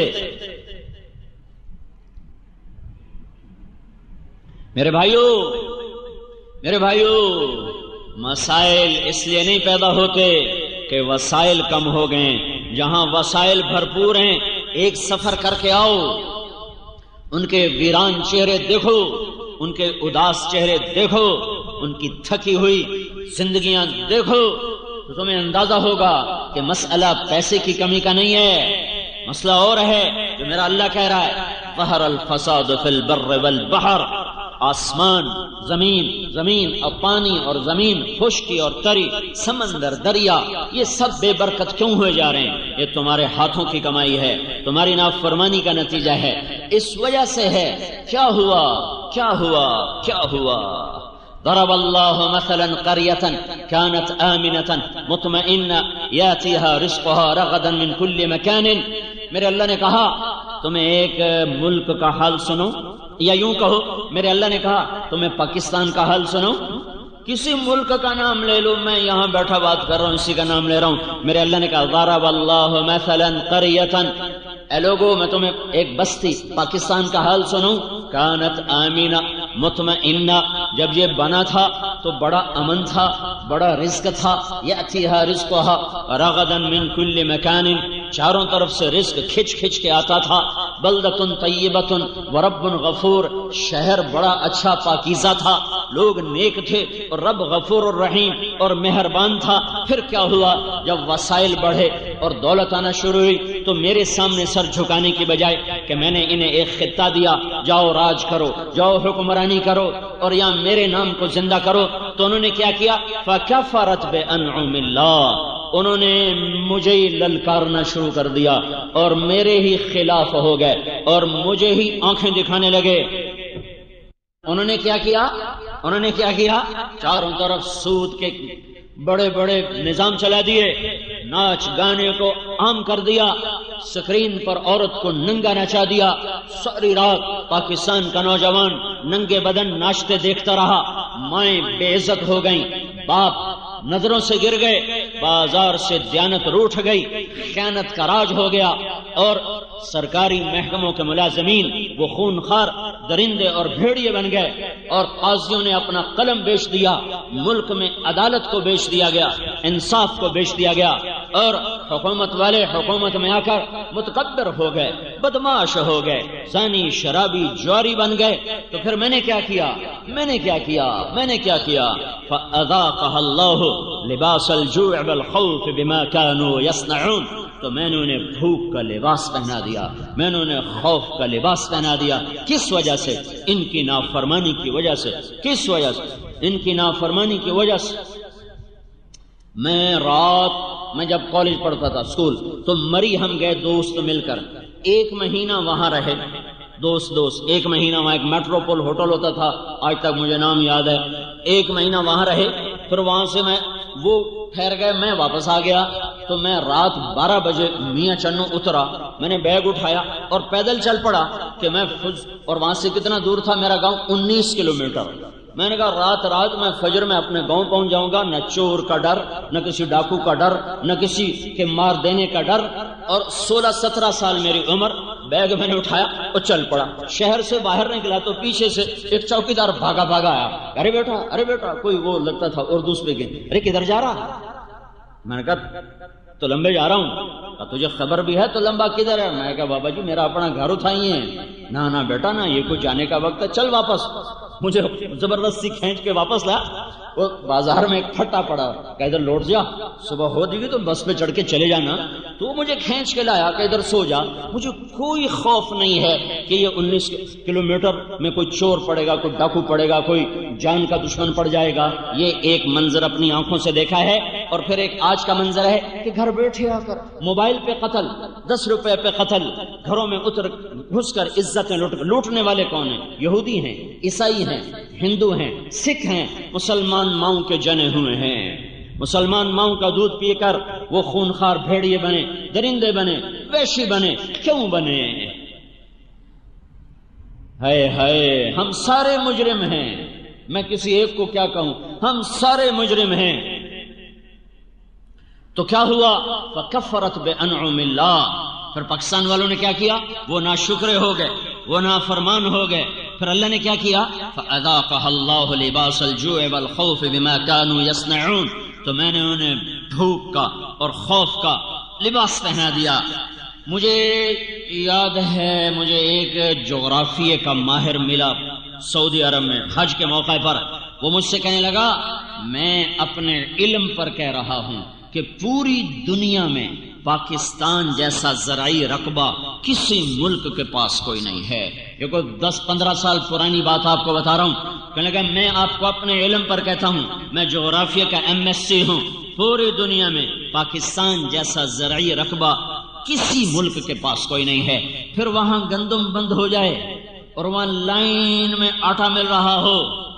میرے بھائیو مسائل اس لیے نہیں پیدا ہوتے کہ وسائل کم ہو گئے. جہاں وسائل بھرپور ہیں ایک سفر کر کے آؤ، ان کے ویران چہرے دیکھو، ان کے اداس چہرے دیکھو، ان کی تھکی ہوئی زندگیاں دیکھو، تو تمہیں اندازہ ہوگا کہ مسئلہ پیسے کی کمی کا نہیں ہے، مسئلہ اور ہے جو میرا اللہ کہہ رہا ہے. ظہر الفساد فی البر والبحر. آسمان، زمین اور پانی اور زمین، خشکی اور تری، سمندر، دریا، یہ سب بے برکت کیوں ہوئے جا رہے ہیں؟ یہ تمہارے ہاتھوں کی کمائی ہے، تمہاری نافرمانی کا نتیجہ ہے. اس وجہ سے ہے. کیا ہوا؟ ضرب اللہ مثلا قریة كانت آمنة مطمئنة يأتيها رزقها رغدا من كل مكان. میرے اللہ نے کہا تمہیں ایک ملک کا حال سنو، یا یوں کہو میرے اللہ نے کہا تمہیں پاکستان کا حال سنو. کسی ملک کا نام لے لو، میں یہاں بیٹھا بات کر رہا ہوں اسی کا نام لے رہا ہوں. میرے اللہ نے کہا ضرب اللہ مثلا قریة. اے لوگو میں تمہیں ایک بستی پاکستان کا حال سنوں. کانت آمینہ مطمئنہ. جب یہ بنا تھا تو بڑا امن تھا، بڑا رزق تھا. یأتیہا رزقہا رغدا من کل مکان. چاروں طرف سے رزق کھچ کے آتا تھا. بلدۃ طیبۃ ورب غفور، شہر بڑا اچھا پاکیزہ تھا، لوگ نیک تھے اور رب غفور الرحیم اور مہربان تھا۔ پھر کیا ہوا؟ جب وسائل بڑھے اور دولت آنا شروع ہوئی تو میرے سامنے سر جھکانے کی بجائے کہ میں نے انہیں ایک خطہ دیا، جاؤ راج کرو، جاؤ حکمرانی کرو اور یہاں میرے نام کو زندہ کرو، تو انہوں نے کیا کیا؟ فَكَفَرَتْ بِأَنْعُمِ اللَّهِ، انہوں نے مجھے ہی للکارنا شروع کر دیا اور میرے ہی خلاف ہو گئے اور مجھے ہی آنکھیں دکھانے لگے۔ انہوں نے کیا کیا؟ چاروں طرف سود کے بڑے بڑے نظام چلا دیے، ناچ گانے کو عام کر دیا، سکرین پر عورت کو ننگا نچا دیا، ساری رات پاکستان کا نوجوان ننگے بدن ناچتے دیکھتا رہا، مائیں بے عزت ہو گئیں، باپ نظروں سے گر گئے، بازار سے دیانت روٹھ گئی، خیانت کا راج ہو گیا، اور سرکاری محکموں کے ملازمین وہ خونخوار درندے اور بھیڑیے بن گئے، اور قاضیوں نے اپنا قلم بیچ دیا، ملک میں عدالت کو بیچ دیا گیا، انصاف کو بیچ دیا گیا، اور حکومت والے حکومت میں آ کر متکبر ہو گئے، بدماش ہو گئے، زانی شرابی جواری بن گئے۔ تو پھر میں نے کیا کیا؟ فَأَذَاقَهَا اللَّهُ لِبَاسَ الْجُوعِ وَالْخَوْفِ بِمَا كَانُوا يَصْنَعُونَ، تو میں نے انہیں بھوک کا لباس پہنا دیا، میں نے انہیں خوف کا لباس پہنا دیا۔ کس وجہ سے؟ ان کی نافرمانی کی وجہ سے۔ کس وجہ سے؟ ان کی نافرمانی کی وجہ سے۔ میں جب کالج پڑھتا تھا، اسکول، تو مری ہم گئے دوست مل کر، 1 مہینہ وہاں رہے، دوست 1 مہینہ وہاں، ایک میٹروپول ہوٹل ہوتا تھا، آج تک مجھے نام یاد ہے، 1 مہینہ وہاں رہے، پھر وہاں سے وہ ٹھہر گئے، میں واپس آ گیا، تو میں رات 12 بجے میاں چنو اترا، میں نے بیگ اٹھایا اور پیدل چل پڑا کہ اور وہاں سے کتنا دور تھا میرا گاؤں؟ 19 کلومیٹر۔ میں نے کہا رات میں فجر میں اپنے گاؤں پہنچ جاؤں گا، نہ چور کا ڈر، نہ کسی ڈاکو کا ڈر، نہ کسی کے مار دینے کا ڈر، اور 16-17 سال میری عمر۔ بیگ میں نے اٹھایا اور چل پڑا، شہر سے باہر نکلا تو پیچھے سے ایک چوکیدار بھاگا آیا، ارے بیٹا، کوئی وہ لگتا تھا اردو اسپیکنگ، ارے کدھر جا رہا؟ میں نے کہا تو لمبے جا رہا ہوں۔ تجھے خبر بھی ہے تو لمبا کدھر ہے؟ میں نے کہا بابا جی میرا اپنا گھر اٹھائی ہے۔ نہ بیٹا نہ، یہ کوئی جانے کا وقت ہے، چل واپس۔ مجھے زبردستی کھینچ کے واپس لایا، وہ بازار میں ایک پھٹا پڑا، کہ ادھر لوٹ جا، صبح ہو جائے گی تو بس پہ چڑھ کے چلے جانا۔ تو وہ مجھے کھینچ کے لایا کہ ادھر سو جا۔ مجھے کوئی خوف نہیں ہے کہ یہ 19 کلومیٹر میں کوئی چور پڑے گا، کوئی ڈاکو پڑے گا، کوئی جان کا دشمن پڑ جائے گا۔ یہ ایک منظر اپنی آنکھوں سے دیکھا ہے، اور پھر ایک آج کا منظر ہے کہ گھر بیٹھے آ کر موبائل پہ قتل، 10 روپے پہ قتل، گھروں میں گھس کر عزتیں لوٹنے والے کون ہیں؟ یہودی ہیں، عیسائی ہیں، ہندو ہیں، سکھ ہیں، مسلمان ماؤں کے جنے ہوئے ہیں۔ مسلمان ماؤں کا دودھ پی کر وہ خونخوار بھیڑیے بنے، درندے بنے، وحشی بنے۔ کیوں بنے؟ ہائے ہم سارے مجرم ہیں۔ میں کسی ایک کو کیا کہوں، ہم سارے مجرم ہیں۔ تو کیا ہوا؟ فَكَفَّرَتْ بِأَنْعُمِ اللَّهِ، پھر پاکستان والوں نے کیا کیا؟ وہ ناشکرے ہو گئے، وہ نافرمان ہو گئے۔ پھر اللہ نے کیا کیا؟ فَأَذَاقَهَا اللَّهُ لِبَاسَ الْجُوعِ وَالْخَوْفِ بِمَا كَانُوا يَصْنَعُونَ، تو میں نے انہیں بھوک کا اور خوف کا لباس پہنا دیا۔ مجھے یاد ہے، مجھے ایک جغرافیے کا ماہر ملا سعودی عرب میں حج کے موقع پر، وہ مجھ سے کہنے لگا میں اپنے علم پر کہہ رہا ہوں کہ پوری دنیا میں پاکستان جیسا زرعی رقبہ کسی ملک کے پاس کوئی نہیں ہے۔ یہ کوئی 10-15 سال پرانی بات آپ کو بتا رہا ہوں۔ کہنے لگا میں آپ کو اپنے علم پر کہتا ہوں، میں جغرافیہ کا MSc ہوں، پوری دنیا میں پاکستان جیسا زرعی رقبہ کسی ملک کے پاس کوئی نہیں ہے۔ پھر وہاں گندم بند ہو جائے اور وہاں لائن میں آٹا مل رہا ہو،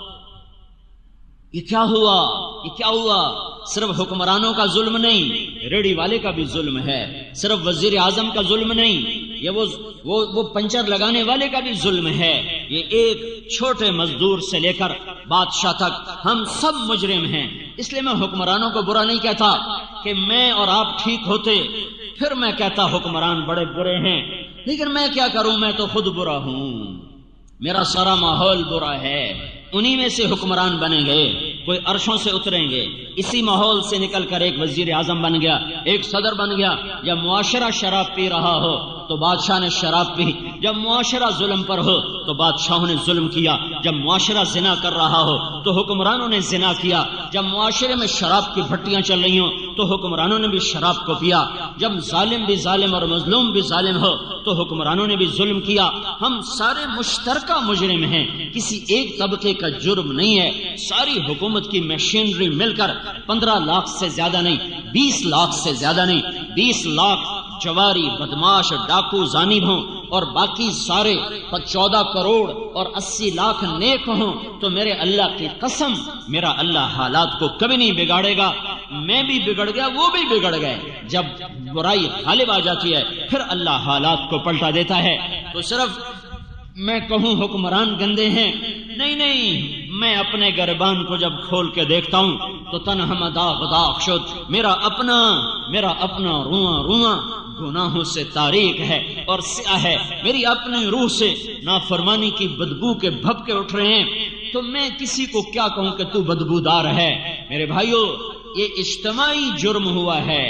یہ کیا ہوا؟ صرف حکمرانوں کا ظلم نہیں، ریڑھی والے کا بھی ظلم ہے، صرف وزیر اعظم کا ظلم نہیں، یہ وہ پنچر لگانے والے کا بھی ظلم ہے، یہ ایک چھوٹے مزدور سے لے کر بادشاہ تک ہم سب مجرم ہیں۔ اس لیے میں حکمرانوں کو برا نہیں کہتا کہ میں اور آپ ٹھیک ہوتے پھر میں کہتا حکمران بڑے برے ہیں، لیکن میں کیا کروں، میں تو خود برا ہوں، میرا سارا ماحول برا ہے۔ انہی میں سے حکمران بنیں گے، کوئی عرشوں سے اتریں گے، اسی ماحول سے نکل کر ایک وزیر اعظم بن گیا، ایک صدر بن گیا، یا معاشرہ شراب پی رہا ہو تو بادشاہ نے شراب پی، جب معاشرہ ظلم پر ہو تو بادشاہوں نے ظلم کیا، جب معاشرہ زنا کر رہا ہو تو حکمرانوں نے زنا کیا، جب معاشرے میں شراب کی بھٹیاں چل رہی ہوں تو حکمرانوں نے بھی شراب کو پیا، جب ظالم بھی ظالم اور مظلوم بھی ظالم ہو تو حکمرانوں نے بھی ظلم کیا۔ ہم سارے مشترکہ مجرم ہیں، کسی ایک طبقے کا جرم نہیں ہے۔ ساری حکومت کی مشینری مل کر 15 لاکھ سے زیادہ نہیں، 20 لاکھ سے زیادہ نہیں، 20 لاکھ جواری بدماش ڈاکو زانی ہوں اور باقی سارے 14 کروڑ اور 80 لاکھ نیک ہوں تو میرے اللہ کی قسم میرا اللہ حالات کو کبھی نہیں بگاڑے گا۔ میں بھی بگڑ گیا، وہ بھی بگڑ گئے۔ جب برائی غالب آ جاتی ہے پھر اللہ حالات کو پلٹا دیتا ہے۔ تو صرف میں کہوں حکمران گندے ہیں، نہیں، میں اپنے گربان کو جب کھول کے دیکھتا ہوں تو تنہا داغ داغ شد، میرا اپنا رواں گناہوں سے تاریک ہے اور سیاہ ہے، میری اپنی روح سے نافرمانی کی بدبو کے بھبکے اٹھ رہے ہیں، تو میں کسی کو کیا کہوں کہ تو بدبودار ہے۔ میرے بھائیو، یہ اجتماعی جرم ہوا ہے،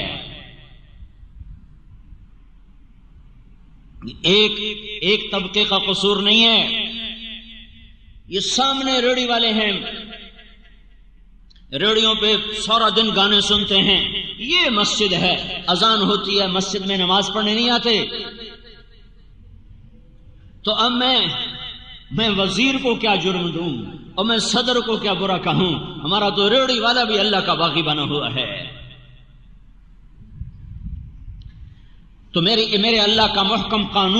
ایک طبقے کا قصور نہیں ہے۔ یہ سامنے ریڑھی والے ہیں، ریڑھیوں پہ سارا دن گانے سنتے ہیں، یہ مسجد ہے، اذان ہوتی ہے، مسجد میں نماز پڑھنے نہیں آتے۔ تو اب میں وزیر کو کیا جرم دوں اور میں صدر کو کیا برا کہوں؟ ہمارا تو ریڑھی والا بھی اللہ کا باغی بنا ہوا ہے۔ تو میرے اللہ کا محکم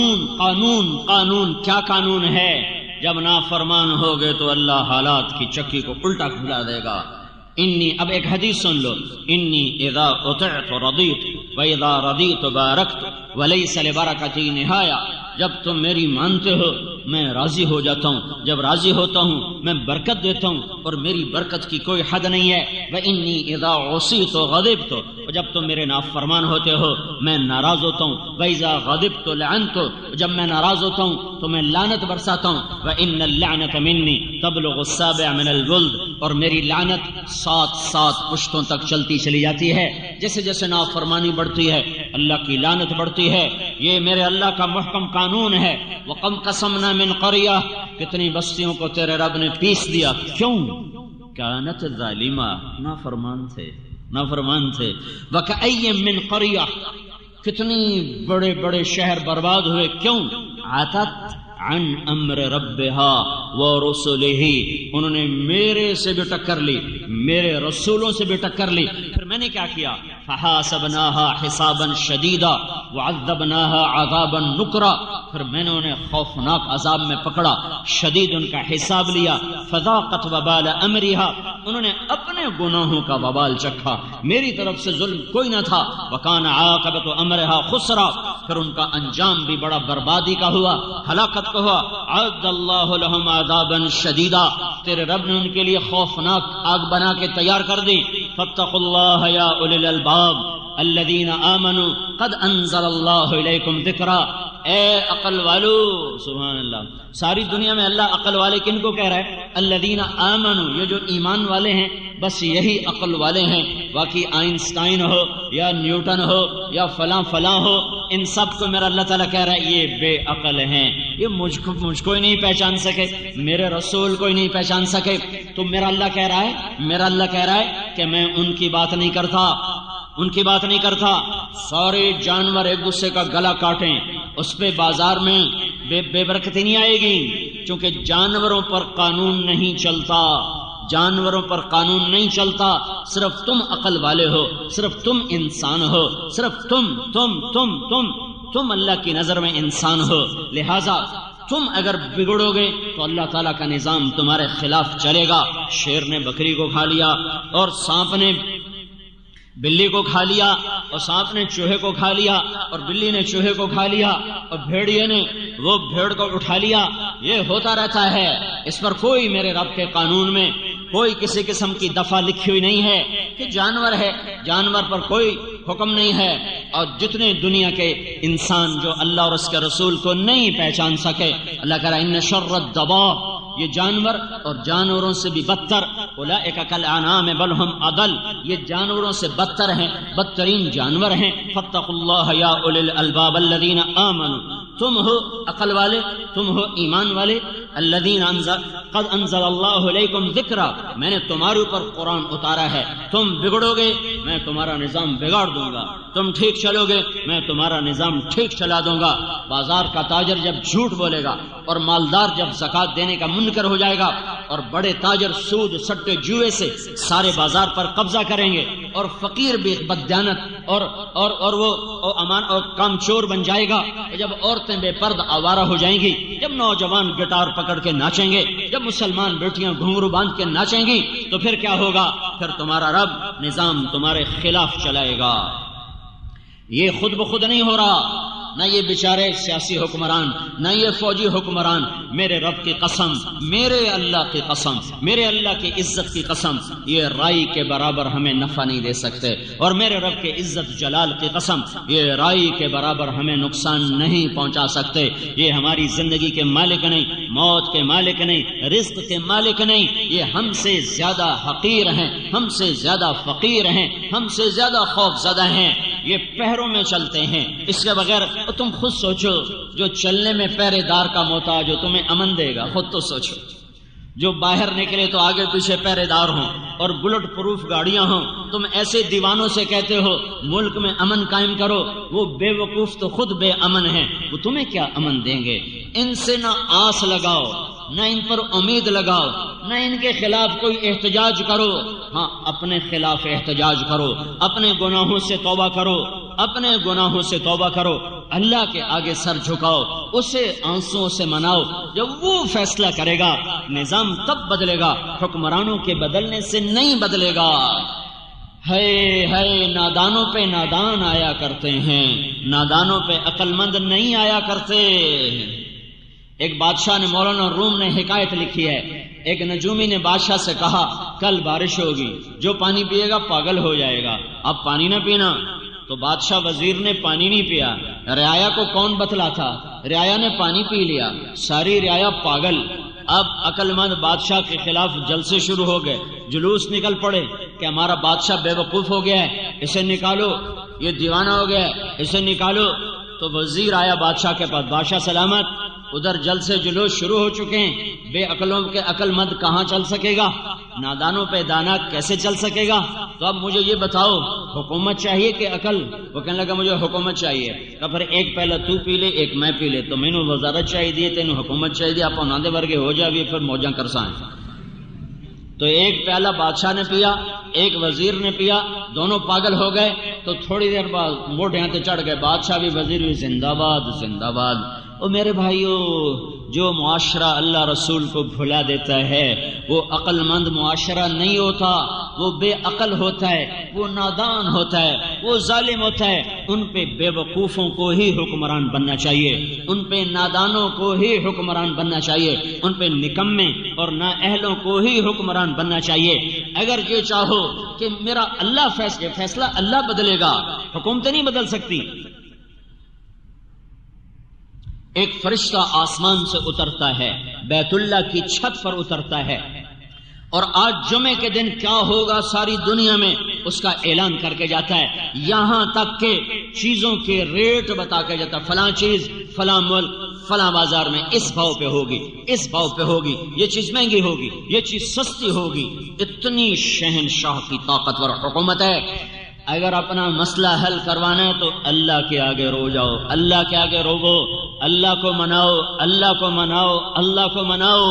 قانون کیا قانون ہے؟ جب نافرمان ہو گئے تو اللہ حالات کی چکی کو الٹا کھلا دے گا۔ اب ایک حدیث سن لو، انی اذا اطعت رضیت و اذا رضیت بارکت ولیس لبرکتی نہایا۔ جب تم میری مانتے ہو میں راضی ہو جاتا ہوں، جب راضی ہوتا ہوں میں برکت دیتا ہوں اور میری برکت کی کوئی حد نہیں ہے۔ وانی اذا عصیت غضبت، جب تم میرے نافرمان ہوتے ہو میں ناراض ہوتا ہوں۔ واذا غضبت لعنت، جب میں ناراض ہوتا ہوں تو میں لعنت برساتا ہوں۔ وان اللعنۃ منی تبلغ السابع من الجلد، اور میری لعنت 7 پشتوں تک چلتی چلی جاتی ہے۔ جیسے جیسے نافرمانی بڑھتی ہے اللہ کی لعنت بڑھتی ہے۔ یہ میرے اللہ کا محکم قانون ہے۔ وَقَمْ قَسَمْنَا مِنْ قَرْيَةٍ، کتنی بستیوں کو تیرے رب نے پیس دیا، کیوں؟ كَانَتْ ظَالِمَةً، نافرمان تھے۔ وَكَأَيٍّ مِّنْ قَرْيَةٍ، کتنی بڑے شہر برباد ہوئے، کیوں؟ عَتَتْ عن امر ربها ورسله، انہوں نے میرے سے بھی ٹکر لی، میرے رسولوں سے بھی ٹکر لی۔ پھر میں نے کیا کیا؟ فحاسبناها حسابا شدیدا وعذبناها عذابا نکرا، پھر میں نے انہیں خوفناک عذاب میں پکڑا، شدید ان کا حساب لیا۔ فذاقت وبال امرها، انہوں نے اپنے گناہوں کا وبال چکھا، میری طرف سے ظلم کوئی نہ تھا۔ وکان عاقبت امرها خسرا، پھر ان کا انجام بھی بڑا بربادی کا ہوا، ہلاکت کا ہوا۔ عد اللہ لهم عذابا شدیدا، تیرے رب نے ان کے لیے خوفناک آگ بنا کے تیار کر دی۔ فاتقوا اللہ یا اولی الالباب الذین آمنوا قد انزل اللہ الیکم ذکرا، اے عقل والو، سبحان اللہ۔ ساری دنیا میں اللہ عقل والے کن کو کہہ رہا ہے؟ الذین آمنوا، یہ جو ایمان والے ہیں بس یہی عقل والے ہیں۔ باقی آئنسٹائن ہو یا نیوٹن ہو یا فلاں ہو، ان سب کو میرا اللہ تعالیٰ کہہ رہا ہے یہ بے عقل ہیں، یہ مجھ کو ہی نہیں پہچان سکے، میرے رسول کو ہی نہیں پہچان سکے۔ تو میرا اللہ کہہ رہا ہے کہ میں ان کی بات نہیں کرتا۔ سارے جانور ایک دوسرے کا گلا کاٹیں، اس پہ بازار میں بے برکتی نہیں آئے گی، کیونکہ جانوروں پر قانون نہیں چلتا، صرف تم عقل والے ہو، صرف تم انسان ہو، صرف تم اللہ کی نظر میں انسان ہو۔ لہذا تم اگر بگڑو گے تو اللہ تعالیٰ کا نظام تمہارے خلاف چلے گا۔ شیر نے بکری کو کھا لیا اور سانپ نے بلی کو کھا لیا اور سانپ نے چوہے کو کھا لیا اور بلی نے چوہے کو کھا لیا اور بھیڑیے نے وہ بھیڑ کو اٹھا لیا۔ یہ ہوتا رہتا ہے، اس پر کوئی میرے رب کے قانون میں کوئی کسی قسم کی دفعہ لکھی ہوئی نہیں ہے کہ جانور ہے، جانور پر کوئی حکم نہیں ہے۔ اور جتنے دنیا کے انسان جو اللہ اور اس کے رسول کو نہیں پہچان سکے، اللہ کہہ رہا ہے ان شر الدواب، یہ جانور اور جانوروں سے بھی بدتر اولئک کالانعام بل ہم اضل، یہ جانوروں سے بدتر ہیں، بدترین جانور ہیں۔ فاتقوا اللہ یا اولی الالباب الذین آمنوا، تم ہو عقل والے، تم ہو ایمان والے، الذین قد انزل اللہ علیکم ذکرا، میں نے تمہارے اوپر قرآن اتارا ہے، تم بگڑو گے میں تمہارا نظام بگاڑ دوں گا، تم ٹھیک چلو گے میں تمہارا نظام ٹھیک چلا دوں گا۔ بازار کا تاجر جب جھوٹ بولے گا اور مالدار جب زکوٰۃ دینے کا منکر ہو جائے گا اور بڑے تاجر سود سٹے جوئے سے سارے بازار پر قبضہ کریں گے اور فقیر بھی بددیانت اور وہ امان اور کام چور بن جائے گا، جب عورتیں بے پرد آوارہ ہو جائیں گی، جب نوجوان گٹار پکڑ کے ناچیں گے، جب مسلمان بیٹیاں گھنگرو باندھ کے ناچیں گی، تو پھر کیا ہوگا؟ پھر تمہارا رب نظام تمہارے خلاف چلائے گا۔ یہ خود بخود نہیں ہو رہا، نہ یہ بیچارے سیاسی حکمران، نہ یہ فوجی حکمران، میرے رب کی قسم، میرے اللہ کی قسم، میرے اللہ کی عزت کی قسم، یہ رائی کے برابر ہمیں نفع نہیں دے سکتے، اور میرے رب کے عزت جلال کی قسم، یہ رائی کے برابر ہمیں نقصان نہیں پہنچا سکتے۔ یہ ہماری زندگی کے مالک نہیں، موت کے مالک نہیں، رزق کے مالک نہیں، یہ ہم سے زیادہ حقیر ہیں، ہم سے زیادہ فقیر ہیں، ہم سے زیادہ خوف زدہ ہیں۔ یہ پہروں میں چلتے ہیں، اس کے بغیر تم خود سوچو، جو چلنے میں پہرے دار کا محتاج ہو تمہیں امن دے گا؟ خود تو سوچو۔ جو باہر نکلے تو آگے پیچھے پہرے دار ہوں اور بلٹ پروف گاڑیاں ہوں، تم ایسے دیوانوں سے کہتے ہو ملک میں امن قائم کرو، وہ بے وقوف تو خود بے امن ہیں، وہ تمہیں کیا امن دیں گے؟ ان سے نہ آس لگاؤ، نہ ان پر امید لگاؤ، نہ ان کے خلاف کوئی احتجاج کرو۔ ہاں، اپنے خلاف احتجاج کرو، اپنے گناہوں سے توبہ کرو، اپنے گناہوں سے توبہ کرو، اللہ کے آگے سر جھکاؤ، اسے آنسوؤں سے مناؤ، جب وہ فیصلہ کرے گا نظام تب بدلے گا، حکمرانوں کے بدلنے سے نہیں بدلے گا۔ ہے نادانوں پہ نادان آیا کرتے ہیں، نادانوں پہ عقل مند نہیں آیا کرتے۔ ایک بادشاہ نے، مولانا روم نے حکایت لکھی ہے، ایک نجومی نے بادشاہ سے کہا کل بارش ہوگی، جو پانی پیے گا پاگل ہو جائے گا، اب پانی نہ پینا۔ تو بادشاہ وزیر نے پانی نہیں پیا، رعایا کو کون بتلا تھا؟ رعایا نے پانی پی لیا، ساری رعایا پاگل۔ اب عقل مند بادشاہ کے خلاف جلسے شروع ہو گئے، جلوس نکل پڑے کہ ہمارا بادشاہ بے وقوف ہو گیا ہے، اسے نکالو، یہ دیوانہ ہو گیا ہے، اسے نکالو۔ تو وزیر آیا بادشاہ کے پاس، بادشاہ سلامت، ادھر جلسے جلوس شروع ہو چکے ہیں، بے عقلوں کے عقل مند کہاں چل سکے گا، نادانوں پہ دانا کیسے چل سکے گا؟ تو اب مجھے یہ بتاؤ، حکومت چاہیے کہ عقل؟ وہ کہنے لگا مجھے حکومت چاہیے۔ تو پھر ایک پہلا تو پی لے، ایک میں پی لے، تو میں نے وزارت چاہیے، تینوں حکومت چاہیے، آپ ناندے ورگے ہو جائے پھر موجاں کرسائیں۔ تو ایک پیالہ بادشاہ نے پیا، ایک وزیر نے پیا، دونوں پاگل ہو گئے۔ تو تھوڑی دیر بعد موڈیاں تے چڑھ گئے، بادشاہ بھی وزیر بھی، زندہ باد زندہ باد۔ او میرے بھائیو، جو معاشرہ اللہ رسول کو بھلا دیتا ہے وہ عقل مند معاشرہ نہیں ہوتا، وہ بے عقل ہوتا ہے، وہ نادان ہوتا ہے، وہ ظالم ہوتا ہے۔ ان پہ بے وقوفوں کو ہی حکمران بننا چاہیے، ان پہ نادانوں کو ہی حکمران بننا چاہیے، ان پہ نکمے اور نااہلوں کو ہی حکمران بننا چاہیے۔ اگر یہ چاہو کہ میرا اللہ فیصلہ اللہ بدلے گا، حکومتیں نہیں بدل سکتی۔ ایک فرشتہ آسمان سے اترتا ہے، بیت اللہ کی چھت پر اترتا ہے، اور آج جمعے کے دن کیا ہوگا ساری دنیا میں اس کا اعلان کر کے جاتا ہے، یہاں تک کہ چیزوں کے ریٹ بتا کے جاتا ہے، فلاں چیز فلاں ملک فلاں بازار میں اس بھاؤ پہ ہوگی، اس بھاؤ پہ ہوگی، یہ چیز مہنگی ہوگی، یہ چیز سستی ہوگی۔ اتنی شہنشاہ کی طاقتور حکومت ہے۔ اگر اپنا مسئلہ حل کروانا ہے تو اللہ کے آگے رو جاؤ، اللہ کے آگے روو، اللہ کو مناؤ، اللہ کو مناؤ، اللہ کو مناؤ۔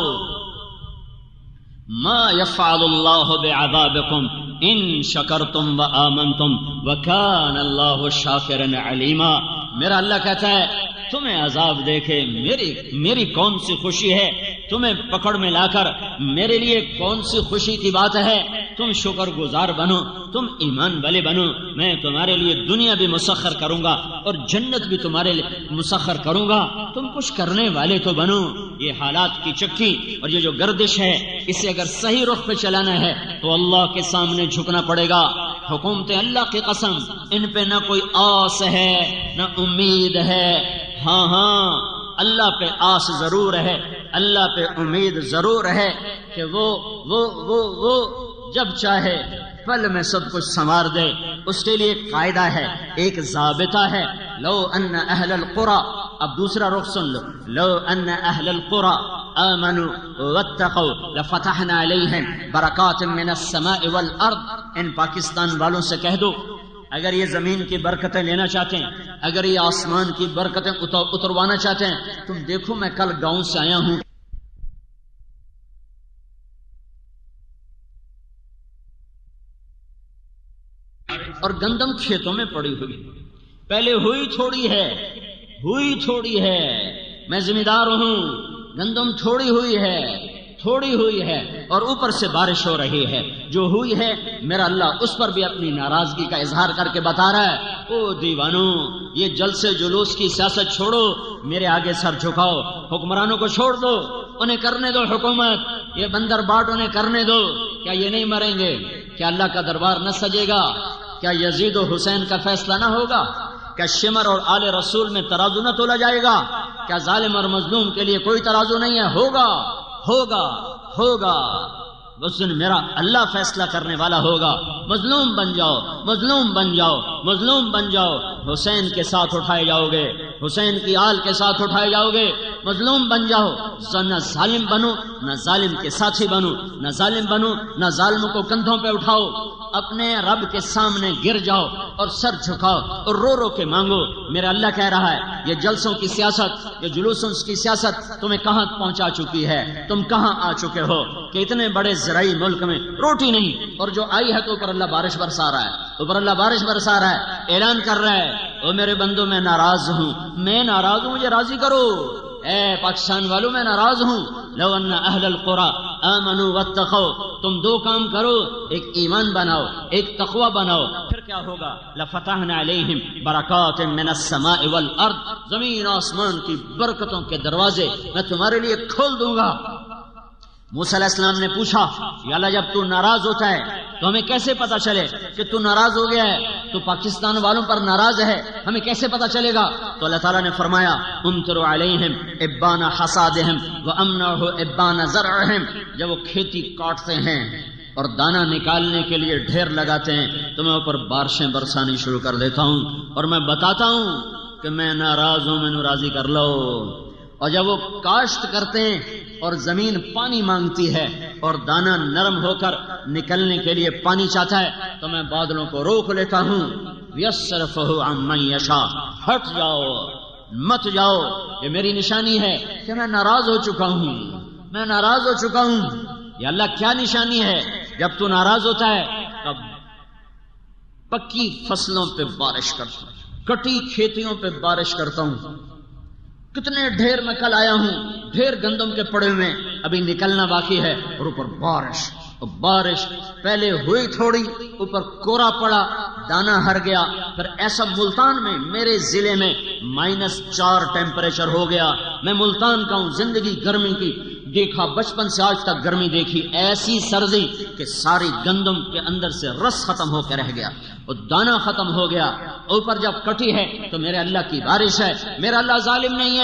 ما يفعل اللہ بعذابکم ان شکرتم وآمنتم وکان اللہ شاکرا علیما۔ میرا اللہ کہتا ہے تمہیں عذاب دے کے میری کون سی خوشی ہے، تمہیں پکڑ میں لا کر میرے لیے کون سی خوشی کی بات ہے؟ تم شکر گزار بنو، تم ایمان والے بنو، میں تمہارے لیے دنیا بھی مسخر کروں گا اور جنت بھی تمہارے لیے مسخر کروں گا، تم کچھ کرنے والے تو بنو۔ یہ حالات کی چکی اور یہ جو گردش ہے، اسے اگر صحیح رخ پہ چلانا ہے تو اللہ کے سامنے جھکنا پڑے گا۔ حکومتیں اللہ کی قسم ان پہ نہ کوئی آس ہے نہ امید ہے۔ ہاں اللہ پہ آس ضرور ہے، اللہ پہ امید ضرور ہے کہ وہ جب چاہے پل میں سب کچھ سنوار دے. اس کے لیے ایک قاعدہ ہے، ایک ضابطہ ہے. لو ان اہل القرى، اب دوسرا رخ سن لو، لو ان اہل القرى آمنوا واتقوا لفتحنا علیہم برکات من السماء والارض. ان پاکستان والوں سے کہہ دو اگر یہ زمین کی برکتیں لینا چاہتے ہیں، اگر یہ آسمان کی برکتیں اتروانا چاہتے ہیں، تم دیکھو میں کل گاؤں سے آیا ہوں، اور گندم کھیتوں میں پڑی ہوئی، پہلے ہوئی تھوڑی ہے، میں ذمہ دار ہوں، گندم تھوڑی ہوئی ہے اور اوپر سے بارش ہو رہی ہے. جو ہوئی ہے میرا اللہ اس پر بھی اپنی ناراضگی کا اظہار کر کے بتا رہا ہے، او دیوانو یہ جلسے جلوس کی سیاست چھوڑو، میرے آگے سر جھکاؤ، حکمرانوں کو چھوڑ دو، انہیں کرنے دو حکومت، یہ بندر باٹ انہیں کرنے دو. کیا یہ نہیں مریں گے؟ کیا اللہ کا دربار نہ سجے گا؟ کیا یزید و حسین کا فیصلہ نہ ہوگا؟ کیا شمر اور آل رسول میں ترازو نہ تولا جائے گا؟ کیا ظالم اور مظلوم کے لیے کوئی ترازو نہیں ہے؟ ہوگا اس دن میرا اللہ فیصلہ کرنے والا ہوگا. مظلوم بن جاؤ، حسین کے ساتھ اٹھائے جاؤ گے، حسین کی آل کے ساتھ اٹھائے جاؤ گے. مظلوم بن جاؤ، نہ ظالم بنو، نہ ظالم کے ساتھی بنو، نہ ظالم کو کندھوں پہ اٹھاؤ. اپنے رب کے سامنے گر جاؤ اور سر جھکاؤ اور رو رو کے مانگو. میرا اللہ کہہ رہا ہے یہ جلسوں کی سیاست، یہ جلوسوں کی سیاست تمہیں کہاں پہنچا چکی ہے؟ تم کہاں آ چکے ہو کہ اتنے بڑے زرعی ملک میں روٹی نہیں، اور جو آئی ہے تو اوپر اللہ بارش برسا رہا ہے، اعلان کر رہا ہے او میرے بندو میں ناراض ہوں، مجھے راضی کرو. اے پاکستان والوں میں ناراض ہوں. لو ان اہل القرى آمنوا واتقوا، تم دو کام کرو، ایک ایمان بناؤ، ایک تقوی بناؤ، پھر کیا ہوگا؟ لفتحنا علیہم برکات من السماء والارض، زمین آسمان کی برکتوں کے دروازے میں تمہارے لیے کھول دوں گا. موسیٰ علیہ السلام نے پوچھا یا اللہ جب تو ناراض ہوتا ہے تو ہمیں کیسے پتا چلے کہ تو ناراض ہو گیا ہے، تو پاکستان والوں پر ناراض ہے، ہمیں کیسے پتا چلے گا؟ تو اللہ تعالیٰ نے فرمایا امطر علیہم ابان حصادہم وامنعہ ابان زرعہم. جب وہ کھیتی کاٹتے ہیں اور دانہ نکالنے کے لیے ڈھیر لگاتے ہیں تو میں اوپر بارشیں برسانی شروع کر دیتا ہوں اور میں بتاتا ہوں کہ میں ناراض ہوں، مینوں راضی کر لو. اور جب وہ کاشت کرتے ہیں اور زمین پانی مانگتی ہے اور دانہ نرم ہو کر نکلنے کے لیے پانی چاہتا ہے تو میں بادلوں کو روک لیتا ہوں. یصرفہ عن من یشاء، ہٹ جاؤ، مت جاؤ. یہ میری نشانی ہے کہ میں ناراض ہو چکا ہوں. یہ اللہ کیا نشانی ہے؟ جب تو ناراض ہوتا ہے تب پکی فصلوں پہ بارش کرتا ہوں، کٹی کھیتیوں پہ بارش کرتا ہوں. کتنے ڈھیر میں کل آیا ہوں، ڈھیر گندم کے پڑے ہوئے ابھی نکلنا باقی ہے، اور اوپر بارش پہلے ہوئی تھوڑی، اوپر کورا پڑا، دانا ہر گیا. پھر ایسا ملتان میں میرے ضلع میں -4 ٹیمپریچر ہو گیا. میں ملتان کا ہوں، زندگی گرمی کی دیکھا، بچپن سے آج تک گرمی دیکھی، ایسی سردی کہ ساری گندم کے اندر سے رس ختم ہو کے رہ گیا اور دانا ختم ہو گیا. اوپر جب کٹی ہے تو میرے اللہ کی بارش ہے. میرا اللہ ظالم نہیں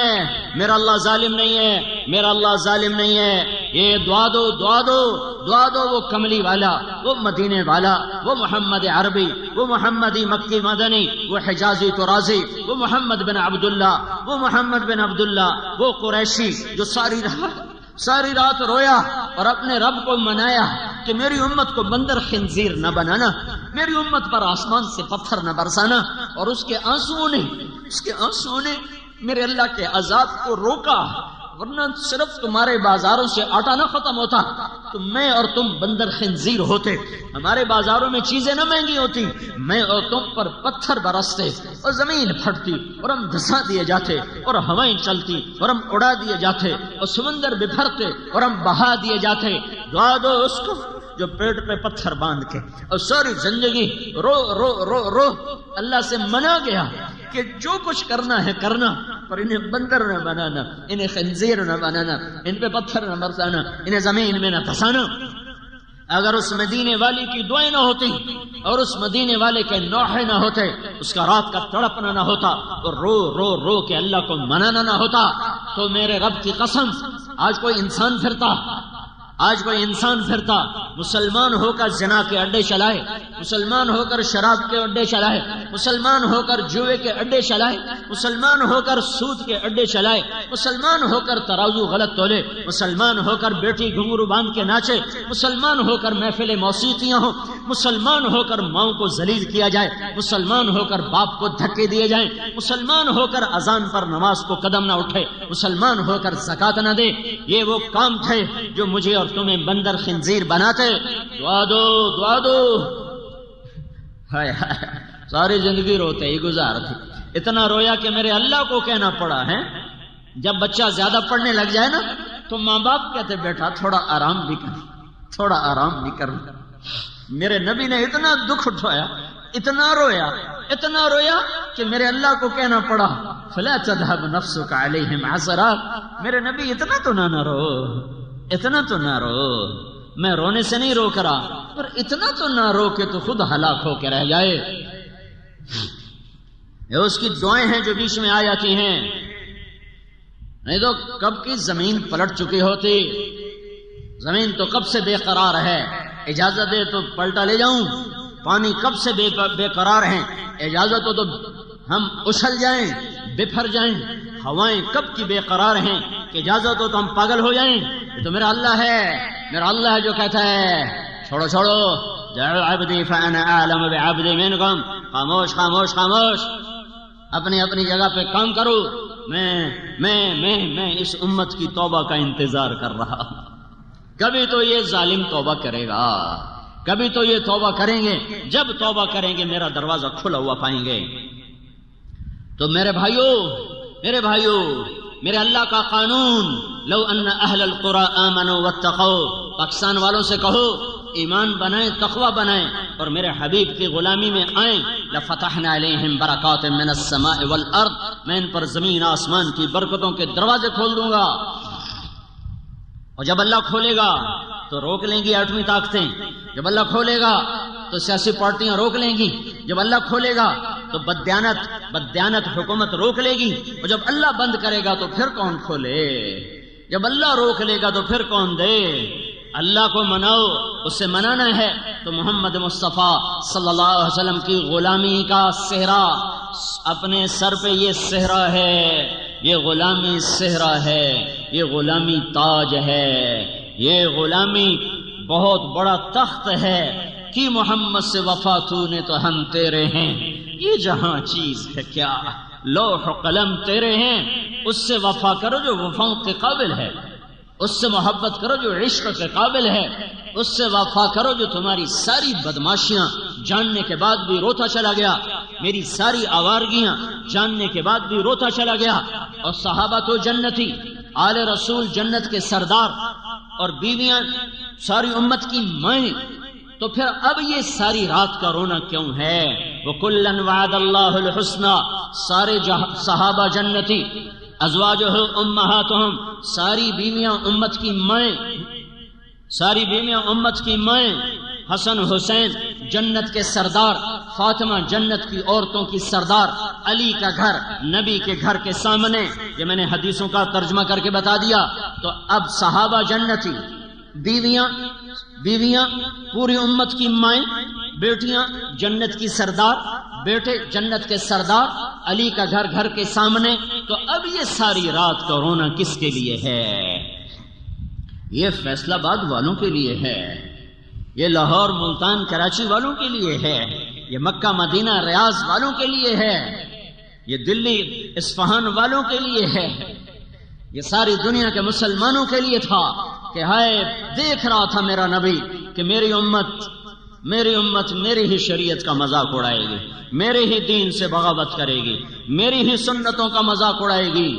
ہے. یہ دعا دو وہ کملی والا، وہ مدینے والا، وہ محمد عربی، وہ محمدی مکی مدنی، وہ حجازی ترازی، وہ محمد بن عبداللہ، وہ قریشی جو ساری رات رویا اور اپنے رب کو منایا کہ میری امت کو بندر خنزیر نہ بنانا، میری امت پر آسمان سے پتھر نہ برسانا. اور اس کے آنسوؤں نے میرے اللہ کے عذاب کو روکا، ورنہ صرف تمہارے بازاروں سے آٹا نہ ختم ہوتا تو میں اور تم بندر خنزیر ہوتے. ہمارے بازاروں میں چیزیں نہ مہنگی ہوتی، میں اور تم پر پتھر برستے اور زمین پھٹتی اور ہم دھسا دیے جاتے اور ہوائیں چلتی اور ہم اڑا دیے جاتے اور سمندر بکھرتے اور ہم بہا دیے جاتے. دعا دو اس کو جو پیٹ پہ پتھر باندھ کے اور ساری زندگی رو رو رو رو اللہ سے منا گیا کہ جو کچھ کرنا ہے کرنا، پر انہیں بندر نہ بنانا، انہیں خنزیر نہ بنانا، ان پہ پتھر نہ برسانا، انہیں زمین میں نہ دھسانا. اگر اس مدینے والی کی دعائیں نہ ہوتی اور اس مدینے والے کے نوحے نہ ہوتے، اس کا رات کا تڑپنا نہ ہوتا اور رو رو رو کے اللہ کو منانا نہ ہوتا، تو میرے رب کی قسم آج کوئی انسان پھرتا آج کوئی انسان پھرتا مسلمان ہو کر زنا کے اڈے چلائے، مسلمان ہو کر شراب کے اڈے چلائے، مسلمان ہو کر جوئے کے اڈے چلائے، مسلمان ہو کر سود کے اڈے چلائے، مسلمان ہو کر ترازو غلط تولے، مسلمان ہو کر بیٹی گھنگرو باندھ کے ناچے، مسلمان ہو کر محفل موسیقیاں ہوں، مسلمان ہو کر ماؤں کو ذلیل کیا جائے، مسلمان ہو کر باپ کو دھکے دیے جائیں، مسلمان ہو کر اذان پر نماز کو قدم نہ اٹھے، مسلمان ہو کر زکات نہ دے، یہ وہ کام تھے جو مجھے اور تمہیں بندر خنزیر بناتے۔ دعا دو دعا دو، ہائے ہائے ساری زندگی روتے ہی گزار تھی، اتنا رویا کہ میرے اللہ کو کہنا پڑا ہے۔ جب بچہ زیادہ پڑھنے لگ جائے نا تو ماں باپ کہتے بیٹا تھوڑا آرام بھی کر، تھوڑا آرام بھی کر۔ میرے نبی نے اتنا دکھ اٹھایا، اتنا رویا کہ میرے اللہ کو کہنا پڑا فلا تذهب نفسك عليهم حسرات، میرے نبی اتنا تو نہ رو، اتنا تو نہ رو، میں رونے سے نہیں روک رہا، پر اتنا تو نہ رو کہ تو خود ہلاک ہو کے رہ جائے۔ یہ اس کی دعائیں ہیں جو بیچ میں آ جاتی ہیں، نہیں تو کب کی زمین پلٹ چکی ہوتی، زمین تو کب سے بے قرار ہے، اجازت دے تو پلٹا لے جاؤں، پانی کب سے بے قرار ہیں، اجازت ہو تو ہم اچھل جائیں بپھر جائیں، ہوائیں کب کی بے قرار ہیں کہ اجازت ہو تو ہم پاگل ہو جائیں۔ یہ تو میرا اللہ ہے، میرا اللہ ہے جو کہتا ہے چھوڑو چھوڑو جعلوا عبدی فانا اعلم بعبدی منکم، خاموش خاموش خاموش، اپنی اپنی جگہ پہ کام کرو، میں اس امت کی توبہ کا انتظار کر رہا ہوں۔ کبھی تو یہ ظالم توبہ کرے گا، کبھی تو یہ توبہ کریں گے، جب توبہ کریں گے میرا دروازہ کھلا ہوا پائیں گے۔ تو میرے بھائیو میرے اللہ کا قانون، لو ان اہل القرى آمنوا واتقوا، پاکستان والوں سے کہو ایمان بنائیں، تقوی بنائیں اور میرے حبیب کی غلامی میں آئیں، لفتحنا علیہم برکات من السماء والارض، میں ان پر زمین آسمان کی برکتوں کے دروازے کھول دوں گا۔ اور جب اللہ کھولے گا تو روک لیں گی ایٹمی طاقتیں، جب اللہ کھولے گا تو سیاسی پارٹیاں روک لیں گی، جب اللہ کھولے گا تو بددیانت حکومت روک لے گی، اور جب اللہ بند کرے گا تو پھر کون کھولے، جب اللہ روک لے گا تو پھر کون دے۔ اللہ کو مناؤ، اس سے منانا ہے تو محمد مصطفیٰ صلی اللہ علیہ وسلم کی غلامی کا صحرا اپنے سر پہ، یہ صحرا ہے، یہ غلامی صحرا ہے، یہ غلامی تاج ہے، یہ غلامی بہت بڑا تخت ہے کہ محمد سے وفا تو نے تو ہم تیرے ہیں، یہ جہاں چیز ہے کیا، لوح قلم تیرے ہیں، اس سے وفا کرو جو وفاؤں کے قابل ہے، اس سے محبت کرو جو عشق کے قابل ہے، اس سے وفا کرو جو تمہاری ساری بدماشیاں جاننے کے بعد بھی روتا چلا گیا، میری ساری آوارگیاں جاننے کے بعد بھی روتا چلا گیا۔ اور صحابہ تو جنتی، آل رسول جنت کے سردار، اور بیویاں ساری امت کی مائیں، تو پھر اب یہ ساری رات کا رونا کیوں ہے؟ وَكُلًّا وَعَدَ اللَّهُ الْحُسْنَى، سارے صحابہ جنتی، ازواجہ امہاتہم، ساری بیویاں امت کی مائیں، ساری بیویاں امت کی مائیں، حسن حسین جنت کے سردار، فاطمہ جنت کی عورتوں کی سردار، علی کا گھر نبی کے گھر کے سامنے، یہ میں نے حدیثوں کا ترجمہ کر کے بتا دیا۔ تو اب صحابہ جنتی، بیویاں پوری امت کی مائیں، بیٹیاں جنت کی سردار، بیٹے جنت کے سردار، علی کا گھر گھر کے سامنے، تو اب یہ ساری رات کا رونا کس کے لیے ہے؟ یہ فیصلہ آباد والوں کے لیے ہے، یہ لاہور ملتان کراچی والوں کے لیے ہے، یہ مکہ مدینہ ریاض والوں کے لیے ہے، یہ دلی اصفہان والوں کے لیے ہے، یہ ساری دنیا کے مسلمانوں کے لیے تھا کہ ہائے دیکھ رہا تھا میرا نبی کہ میری امت میری ہی شریعت کا مذاق اڑائے گی، میرے ہی دین سے بغاوت کرے گی، میری ہی سنتوں کا مذاق اڑائے گی۔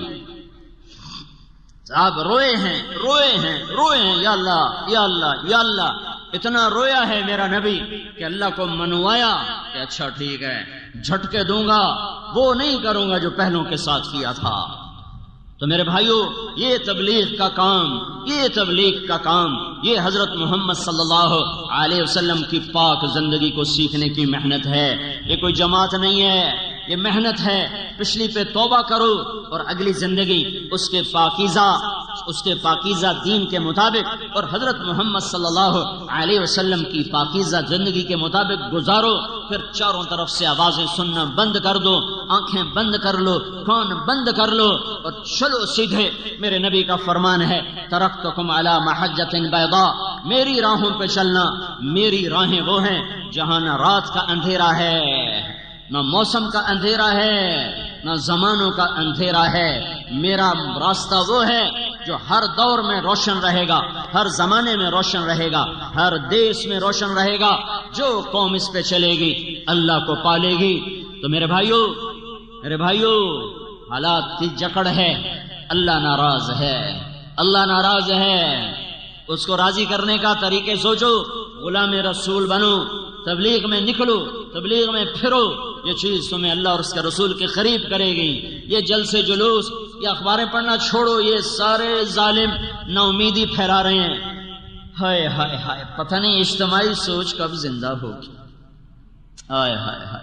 صاحب روئے ہیں یا اللہ یا اللہ یا اللہ، اتنا رویا ہے میرا نبی کہ اللہ کو منوایا کہ اچھا ٹھیک ہے جھٹکے دوں گا، وہ نہیں کروں گا جو پہلوں کے ساتھ کیا تھا۔ تو میرے بھائیو یہ تبلیغ کا کام، یہ حضرت محمد صلی اللہ علیہ وسلم کی پاک زندگی کو سیکھنے کی محنت ہے، یہ کوئی جماعت نہیں ہے، یہ محنت ہے۔ پچھلی پہ توبہ کرو اور اگلی زندگی اس کے پاکیزہ اس کے پاکیزہ دین کے مطابق اور حضرت محمد صلی اللہ علیہ وسلم کی پاکیزہ زندگی کے مطابق گزارو. پھر چاروں طرف سے آوازیں سننا بند کر دو، آنکھیں بند کر لو، کان بند کر لو اور چلو سیدھے. میرے نبی کا فرمان ہے ترکتکم علی محجۃ بیضاء، میری راہوں پہ چلنا. میری راہیں وہ ہیں جہاں نہ رات کا اندھیرا ہے، نہ موسم کا اندھیرا ہے، نہ زمانوں کا اندھیرا ہے. میرا راستہ وہ ہے جو ہر دور میں روشن رہے گا، ہر زمانے میں روشن رہے گا، ہر دیش میں روشن رہے گا. جو قوم اس پہ چلے گی اللہ کو پالے گی. تو میرے بھائیو حالات کی جکڑ ہے، اللہ ناراض ہے، اللہ ناراض ہے. اس کو راضی کرنے کا طریقے سوچو. غلام رسول بنو، تبلیغ میں نکلو، تبلیغ میں پھرو. یہ چیز تمہیں اللہ اور اس کے رسول کے قریب کرے گی. یہ جلسے جلوس، یہ اخباریں پڑھنا چھوڑو. یہ سارے ظالم نا امیدی پھیلا رہے ہیں. ہائے ہائے ہائے، پتہ نہیں اجتماعی سوچ کب زندہ ہوگی. ہائے ہائے ہائے.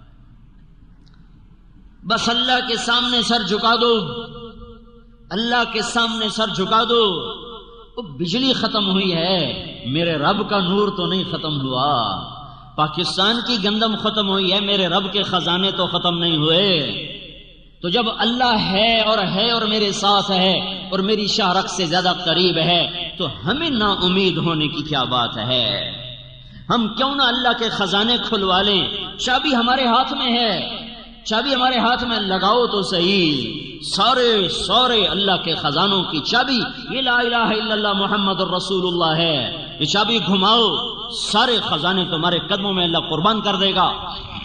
بس اللہ کے سامنے سر جھکا دو، اللہ کے سامنے سر جھکا دو. بجلی ختم ہوئی ہے، میرے رب کا نور تو نہیں ختم ہوا. پاکستان کی گندم ختم ہوئی ہے، میرے رب کے خزانے تو ختم نہیں ہوئے. تو جب اللہ ہے اور میرے ساتھ ہے اور میری شاہرخ سے زیادہ قریب ہے تو ہمیں نا امید ہونے کی کیا بات ہے. ہم کیوں نہ اللہ کے خزانے کھلوا لیں. چابی ہمارے ہاتھ میں ہے، چابی ہمارے ہاتھ میں، لگاؤ تو صحیح. سارے اللہ کے خزانوں کی چابی یہ لا الہ الا اللہ محمد الرسول اللہ ہے. یہ چابی گھماؤ، سارے خزانے تمہارے قدموں میں اللہ قربان کر دے گا.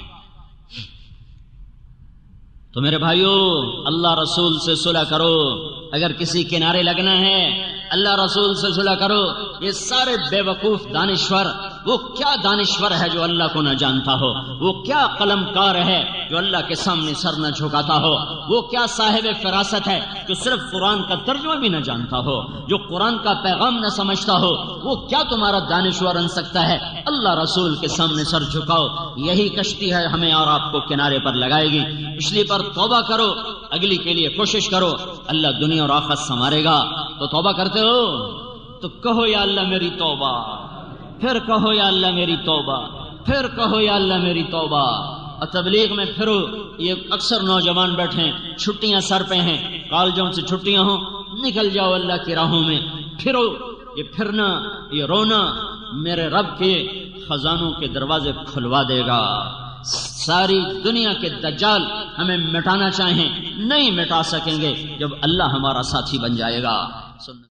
تو میرے بھائیو اللہ رسول سے صلح کرو. اگر کسی کنارے لگنا ہے اللہ رسول سے صلح کرو. یہ سارے بے وقوف دانشور، وہ کیا دانشور ہے جو اللہ کو نہ جانتا ہو؟ وہ کیا قلم کار ہے جو اللہ کے سامنے سر نہ جھکاتا ہو؟ وہ کیا صاحب فراست ہے جو صرف قرآن کا ترجمہ بھی نہ جانتا ہو، جو قرآن کا پیغام نہ سمجھتا ہو؟ وہ کیا تمہارا دانشور بن سکتا ہے؟ اللہ رسول کے سامنے سر جھکاؤ. یہی کشتی ہے ہمیں اور آپ کو کنارے پر لگائے گی. پچھلی پر توبہ کرو، اگلی کے لیے کوشش کرو. اللہ دنیا اور آخرت سنوارے گا. تو توبہ کرتے ہو تو کہو یا اللہ میری توبہ، پھر کہو یا اللہ میری توبہ، پھر کہو یا اللہ میری توبہ. اور تبلیغ میں پھرو. یہ اکثر نوجوان بیٹھے ہیں، چھٹیاں سر پہ ہیں، کالجوں سے چھٹیاں ہوں، نکل جاؤ اللہ کی راہوں میں، پھرو. یہ پھرنا، یہ رونا میرے رب کے خزانوں کے دروازے کھلوا دے گا. ساری دنیا کے دجال ہمیں مٹانا چاہیں نہیں مٹا سکیں گے جب اللہ ہمارا ساتھی بن جائے گا.